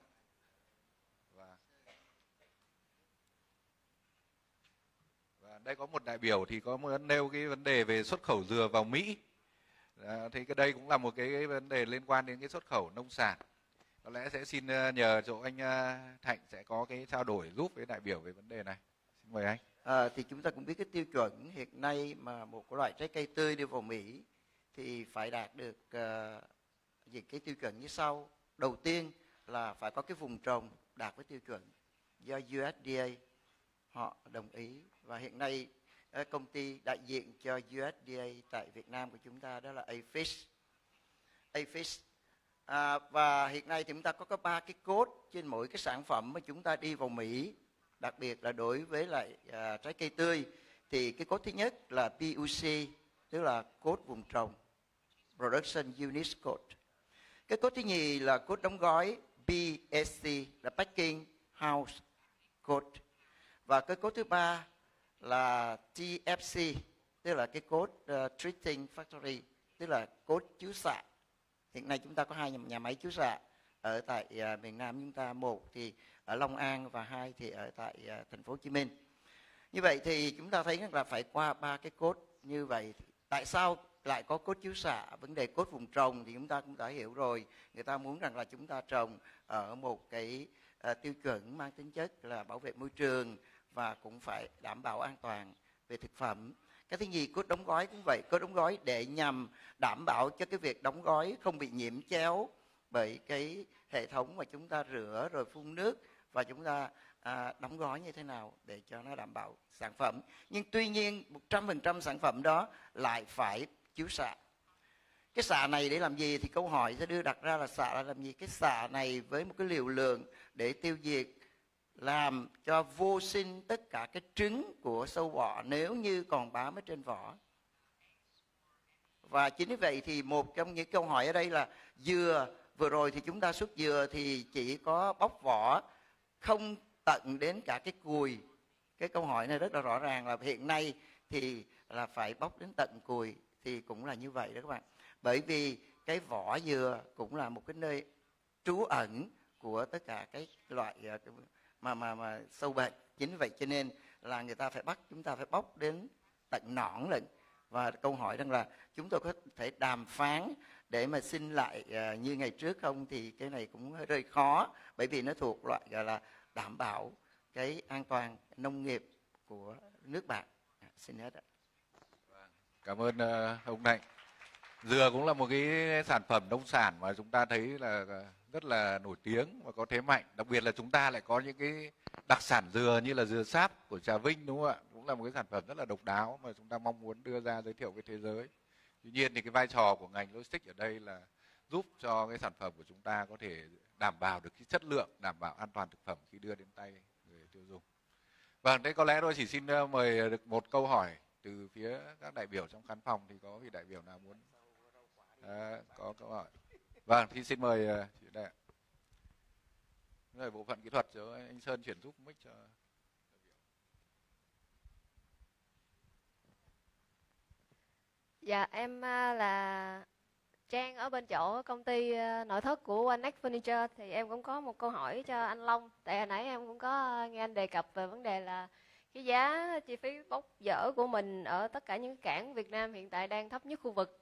Và đây có một đại biểu thì có muốn nêu cái vấn đề về xuất khẩu dừa vào Mỹ. Thì cái đây cũng là một cái vấn đề liên quan đến cái xuất khẩu nông sản. Có lẽ sẽ xin nhờ chỗ anh Thạnh sẽ có cái trao đổi giúp với đại biểu về vấn đề này. Xin mời anh. Thì chúng ta cũng biết cái tiêu chuẩn hiện nay mà một loại trái cây tươi đưa vào Mỹ thì phải đạt được những cái tiêu chuẩn như sau. Đầu tiên là phải có cái vùng trồng đạt với tiêu chuẩn do USDA họ đồng ý, và hiện nay công ty đại diện cho USDA tại Việt Nam của chúng ta đó là APHIS. Và hiện nay thì chúng ta có 3 cái code trên mỗi cái sản phẩm mà chúng ta đi vào Mỹ, đặc biệt là đối với lại trái cây tươi. Thì cái code thứ nhất là PUC, tức là code vùng trồng, Production Unit Code. Cái code thứ nhì là code đóng gói, PSC là Packing House Code. Và cái code thứ ba là TFC, tức là cái code Treating Factory, tức là code chiếu xạ. Hiện nay chúng ta có 2 nhà máy chiếu xạ ở tại miền Nam chúng ta, một thì ở Long An và 2 thì ở tại thành phố Hồ Chí Minh. Như vậy thì chúng ta thấy là phải qua 3 cái code như vậy. Tại sao lại có code chiếu xạ? Vấn đề code vùng trồng thì chúng ta cũng đã hiểu rồi. Người ta muốn rằng là chúng ta trồng ở một cái tiêu chuẩn mang tính chất là bảo vệ môi trường và cũng phải đảm bảo an toàn về thực phẩm. Cái thứ nhì, code đóng gói cũng vậy. Code đóng gói để nhằm đảm bảo cho cái việc đóng gói không bị nhiễm chéo bởi cái hệ thống mà chúng ta rửa rồi phun nước, và chúng ta đóng gói như thế nào để cho nó đảm bảo sản phẩm. Nhưng tuy nhiên 100% sản phẩm đó lại phải chiếu xạ. Cái xạ này để làm gì thì câu hỏi sẽ đưa đặt ra là xạ là làm gì? Cái xạ này với một cái liều lượng để tiêu diệt, làm cho vô sinh tất cả cái trứng của sâu bọ nếu như còn bám ở trên vỏ. Và chính vì vậy thì một trong những câu hỏi ở đây là dừa, vừa rồi thì chúng ta xuất dừa thì chỉ có bóc vỏ, không tận đến cả cái cùi. Cái câu hỏi này rất là rõ ràng là hiện nay thì là phải bóc đến tận cùi, thì cũng là như vậy đó các bạn. Bởi vì cái vỏ dừa cũng là một cái nơi trú ẩn của tất cả cái loại mà sâu bệnh. Chính vì vậy cho nên là người ta phải bắt chúng ta phải bóc đến tận nõn lận. Và câu hỏi rằng là chúng tôi có thể đàm phán để mà xin lại như ngày trước không, thì cái này cũng hơi rơi khó, bởi vì nó thuộc loại gọi là đảm bảo cái an toàn nông nghiệp của nước bạn. Xin hết ạ. Cảm ơn ông Thạnh. Dừa cũng là một cái sản phẩm nông sản mà chúng ta thấy là rất là nổi tiếng và có thế mạnh. Đặc biệt là chúng ta lại có những cái đặc sản dừa như là dừa sáp của Trà Vinh, đúng không ạ? Cũng là một cái sản phẩm rất là độc đáo mà chúng ta mong muốn đưa ra giới thiệu với thế giới. Tuy nhiên thì cái vai trò của ngành logistics ở đây là giúp cho cái sản phẩm của chúng ta có thể đảm bảo được cái chất lượng, đảm bảo an toàn thực phẩm khi đưa đến tay người tiêu dùng. Vâng, thế có lẽ tôi chỉ xin mời được một câu hỏi từ phía các đại biểu trong khán phòng, thì có vị đại biểu nào muốn có câu hỏi? Vâng, thì xin mời chị đây. Người bộ phận kỹ thuật cho anh Sơn chuyển giúp mic cho. Dạ, em là Trang ở bên chỗ công ty nội thất của One Next Furniture. Thì em cũng có một câu hỏi cho anh Long. Tại hồi nãy em cũng có nghe anh đề cập về vấn đề là cái giá chi phí bốc dỡ của mình ở tất cả những cảng Việt Nam hiện tại đang thấp nhất khu vực.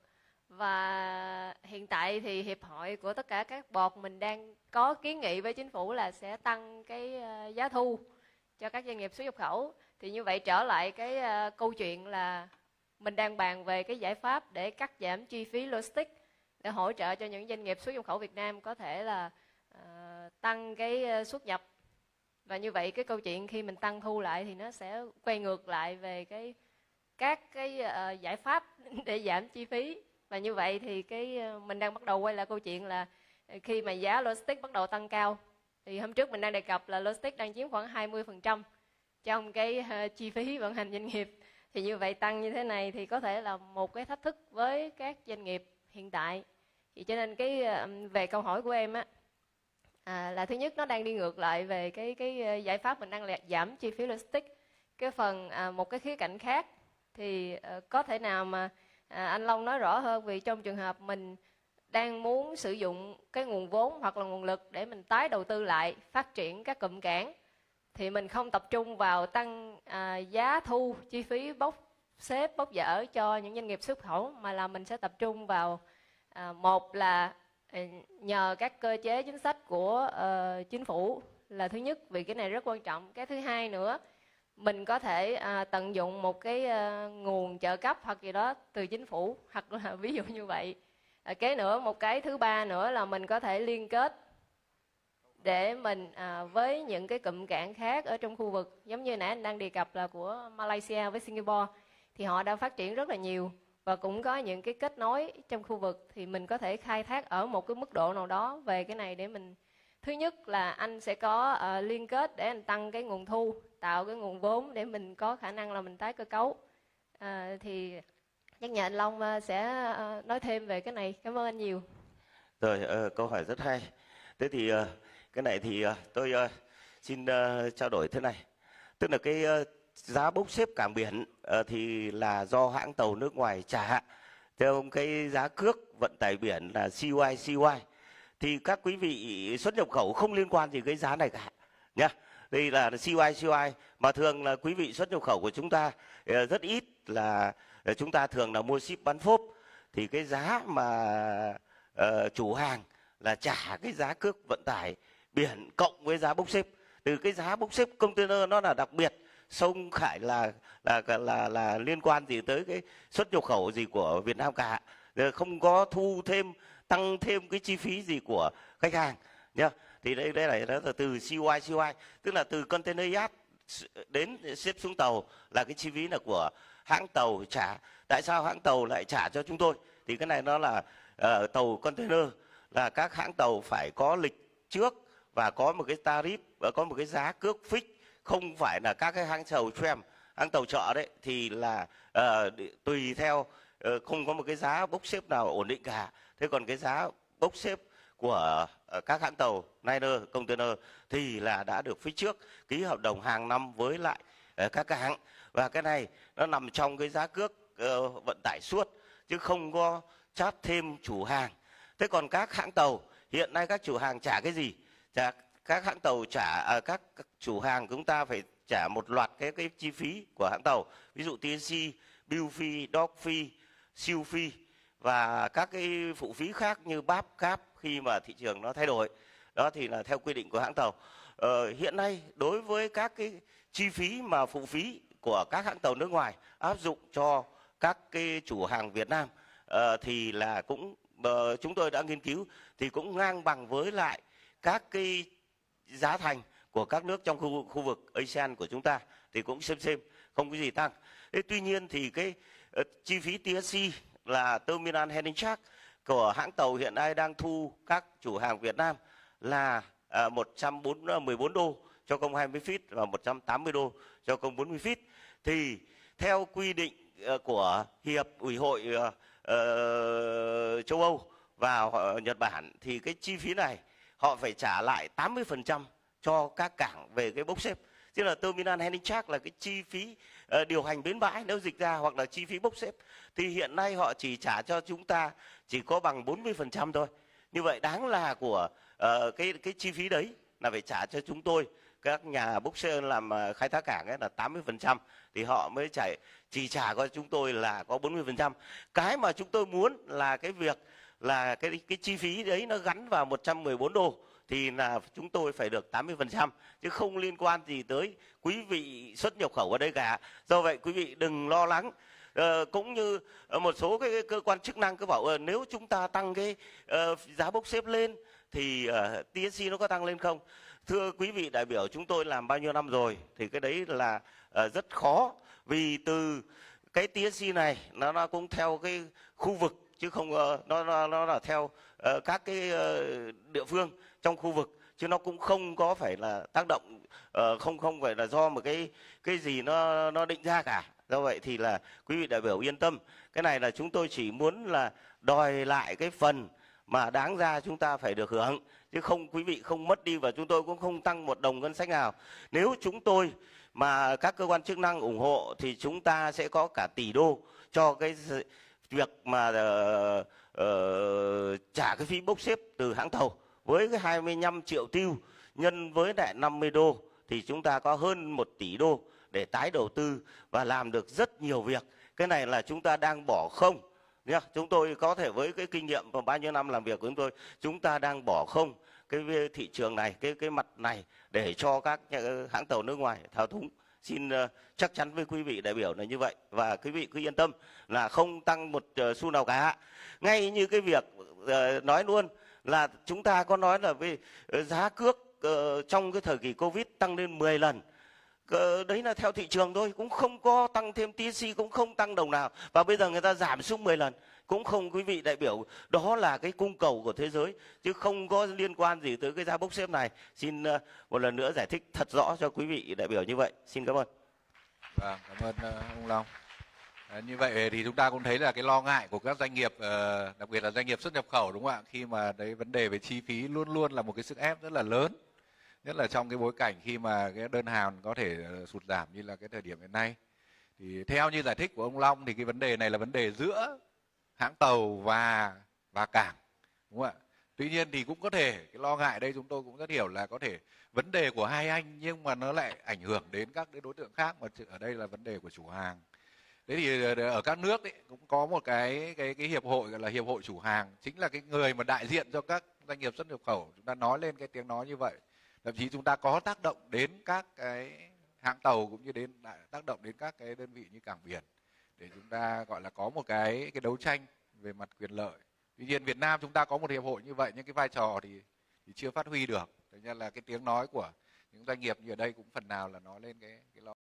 Và hiện tại thì Hiệp hội của tất cả các board mình đang có kiến nghị với chính phủ là sẽ tăng cái giá thu cho các doanh nghiệp xuất nhập khẩu. Thì như vậy trở lại cái câu chuyện là mình đang bàn về cái giải pháp để cắt giảm chi phí logistics để hỗ trợ cho những doanh nghiệp xuất nhập khẩu Việt Nam có thể là tăng cái xuất nhập. Và như vậy cái câu chuyện khi mình tăng thu lại thì nó sẽ quay ngược lại về các cái giải pháp để giảm chi phí. Và như vậy thì mình đang bắt đầu quay lại câu chuyện là khi mà giá logistics bắt đầu tăng cao, thì hôm trước mình đang đề cập là logistics đang chiếm khoảng 20% trong cái chi phí vận hành doanh nghiệp. Thì như vậy tăng như thế này thì có thể là một cái thách thức với các doanh nghiệp hiện tại. Thì cho nên về câu hỏi của em á, là thứ nhất nó đang đi ngược lại về cái giải pháp mình đang giảm chi phí logistics. Cái phần một cái khía cạnh khác thì có thể nào mà anh Long nói rõ hơn, vì trong trường hợp mình đang muốn sử dụng cái nguồn vốn hoặc là nguồn lực để mình tái đầu tư lại phát triển các cụm cảng, thì mình không tập trung vào tăng giá thu chi phí bốc dỡ cho những doanh nghiệp xuất khẩu, mà là mình sẽ tập trung vào một là nhờ các cơ chế chính sách của chính phủ là thứ nhất, vì cái này rất quan trọng. Cái thứ hai nữa, mình có thể tận dụng một cái nguồn trợ cấp hoặc gì đó từ chính phủ, hoặc là ví dụ như vậy. Một cái thứ ba nữa là mình có thể liên kết để mình với những cái cụm cảng khác ở trong khu vực, giống như nãy anh đang đề cập là của Malaysia với Singapore, thì họ đã phát triển rất là nhiều và cũng có những cái kết nối trong khu vực. Thì mình có thể khai thác ở một cái mức độ nào đó về cái này để mình, thứ nhất là anh sẽ có liên kết để anh tăng cái nguồn thu, tạo cái nguồn vốn để mình có khả năng là mình tái cơ cấu. Thì chắc nhờ anh Long sẽ nói thêm về cái này. Cảm ơn anh nhiều. Rồi, câu hỏi rất hay. Thế thì cái này thì tôi xin trao đổi thế này. Tức là cái giá bốc xếp cảng biển thì là do hãng tàu nước ngoài trả theo cái giá cước vận tải biển là CY. Thì các quý vị xuất nhập khẩu không liên quan gì cái giá này cả nhá. Đây là CY, mà thường là quý vị xuất nhập khẩu của chúng ta rất ít là chúng ta thường là mua ship bán phốp. Thì cái giá mà chủ hàng là trả cái giá cước vận tải biển cộng với giá bốc xếp. Từ cái giá bốc xếp container nó là đặc biệt, không phải là liên quan gì tới cái xuất nhập khẩu gì của Việt Nam cả, không có thu thêm, tăng thêm cái chi phí gì của khách hàng nhá. Thì đây là từ CY, tức là từ container yard đến xếp xuống tàu là cái chi phí là của hãng tàu trả. Tại sao hãng tàu lại trả cho chúng tôi? Thì cái này nó là tàu container là các hãng tàu phải có lịch trước và có một cái tarif và có một cái giá cước fix, không phải là các cái hãng tàu tram, hãng tàu chợ đấy thì là tùy theo, không có một cái giá bốc xếp nào ổn định cả. Thế còn cái giá bốc xếp của các hãng tàu liner, container thì là đã được fix trước, ký hợp đồng hàng năm với lại các cái hãng, và cái này nó nằm trong cái giá cước vận tải suốt chứ không có charge thêm chủ hàng. Thế còn các hãng tàu hiện nay các chủ hàng trả cái gì? Các hãng tàu trả, các chủ hàng chúng ta phải trả một loạt cái chi phí của hãng tàu, ví dụ TNC, bill fee, dock fee, siêu fee và các cái phụ phí khác như BAP, CAP khi mà thị trường nó thay đổi. Đó thì là theo quy định của hãng tàu. Hiện nay đối với các cái chi phí mà phụ phí của các hãng tàu nước ngoài áp dụng cho các cái chủ hàng Việt Nam thì là cũng chúng tôi đã nghiên cứu thì cũng ngang bằng với lại các cái giá thành của các nước trong khu vực ASEAN của chúng ta, thì cũng xem không có gì tăng. Thế tuy nhiên thì cái chi phí TSC là Terminal Handling Charge của hãng tàu hiện nay đang thu các chủ hàng Việt Nam là 114 đô cho công 20 feet và 180 đô cho công 40 feet. Thì theo quy định của Hiệp ủy hội châu Âu và Nhật Bản thì cái chi phí này họ phải trả lại 80% cho các cảng về cái bốc xếp. Tức là Terminal Handling Charge là cái chi phí điều hành bến bãi nếu dịch ra, hoặc là chi phí bốc xếp. Thì hiện nay họ chỉ trả cho chúng ta chỉ có bằng 40% thôi. Như vậy đáng là của cái chi phí đấy là phải trả cho chúng tôi, các nhà bốc xếp làm khai thác cảng ấy là 80%, thì họ mới chỉ trả cho chúng tôi là có 40%. Cái mà chúng tôi muốn là cái việc là cái chi phí đấy nó gắn vào 114 đô thì là chúng tôi phải được 80%, chứ không liên quan gì tới quý vị xuất nhập khẩu ở đây cả. Do vậy quý vị đừng lo lắng. Cũng như một số cái cơ quan chức năng cứ bảo nếu chúng ta tăng cái giá bốc xếp lên thì TSC nó có tăng lên không? Thưa quý vị đại biểu, chúng tôi làm bao nhiêu năm rồi thì cái đấy là rất khó, vì từ cái TSC này nó cũng theo cái khu vực chứ không nó là theo các cái địa phương trong khu vực, chứ nó cũng không có phải là tác động không phải là do một cái gì nó định ra cả. Do vậy thì là quý vị đại biểu yên tâm, cái này là chúng tôi chỉ muốn là đòi lại cái phần mà đáng ra chúng ta phải được hưởng, chứ không quý vị không mất đi, và chúng tôi cũng không tăng một đồng ngân sách nào. Nếu chúng tôi mà các cơ quan chức năng ủng hộ thì chúng ta sẽ có cả tỷ đô cho cái việc mà trả cái phí bốc xếp từ hãng tàu. Với cái 25 triệu tiêu nhân với lại 50 đô thì chúng ta có hơn 1 tỷ đô để tái đầu tư và làm được rất nhiều việc. Cái này là chúng ta đang bỏ không nhá. Chúng tôi có thể với cái kinh nghiệm và bao nhiêu năm làm việc của chúng ta đang bỏ không cái thị trường này, cái mặt này để cho các hãng tàu nước ngoài thao túng. Xin chắc chắn với quý vị đại biểu là như vậy, và quý vị cứ yên tâm là không tăng một xu nào cả. Ngay như cái việc nói luôn là chúng ta có nói là về giá cước trong cái thời kỳ Covid tăng lên 10 lần. Đấy là theo thị trường thôi, cũng không có tăng thêm TSC, cũng không tăng đồng nào, và bây giờ người ta giảm xuống 10 lần cũng không. Quý vị đại biểu, đó là cái cung cầu của thế giới chứ không có liên quan gì tới cái giá bốc xếp này. Xin một lần nữa giải thích thật rõ cho quý vị đại biểu như vậy. Xin cảm ơn. Vâng, cảm ơn ông Long. Như vậy thì chúng ta cũng thấy là cái lo ngại của các doanh nghiệp, đặc biệt là doanh nghiệp xuất nhập khẩu, đúng không ạ? Khi mà đấy vấn đề về chi phí luôn luôn là một cái sức ép rất là lớn, nhất là trong cái bối cảnh khi mà cái đơn hàng có thể sụt giảm như là cái thời điểm hiện nay. Thì theo như giải thích của ông Long thì cái vấn đề này là vấn đề giữa hãng tàu và cảng, đúng không ạ? Tuy nhiên thì cũng có thể cái lo ngại đây chúng tôi cũng rất hiểu là có thể vấn đề của hai anh nhưng mà nó lại ảnh hưởng đến các cái đối tượng khác, mà ở đây là vấn đề của chủ hàng. Thế thì ở các nước ấy, cũng có một cái hiệp hội gọi là hiệp hội chủ hàng, chính là cái người mà đại diện cho các doanh nghiệp xuất nhập khẩu. Chúng ta nói lên cái tiếng nói như vậy, thậm chí chúng ta có tác động đến các cái hãng tàu cũng như tác động đến các cái đơn vị như cảng biển, để chúng ta gọi là có một cái đấu tranh về mặt quyền lợi. Tuy nhiên Việt Nam chúng ta có một hiệp hội như vậy nhưng cái vai trò thì chưa phát huy được. Thế nên là cái tiếng nói của những doanh nghiệp như ở đây cũng phần nào là nói lên cái lo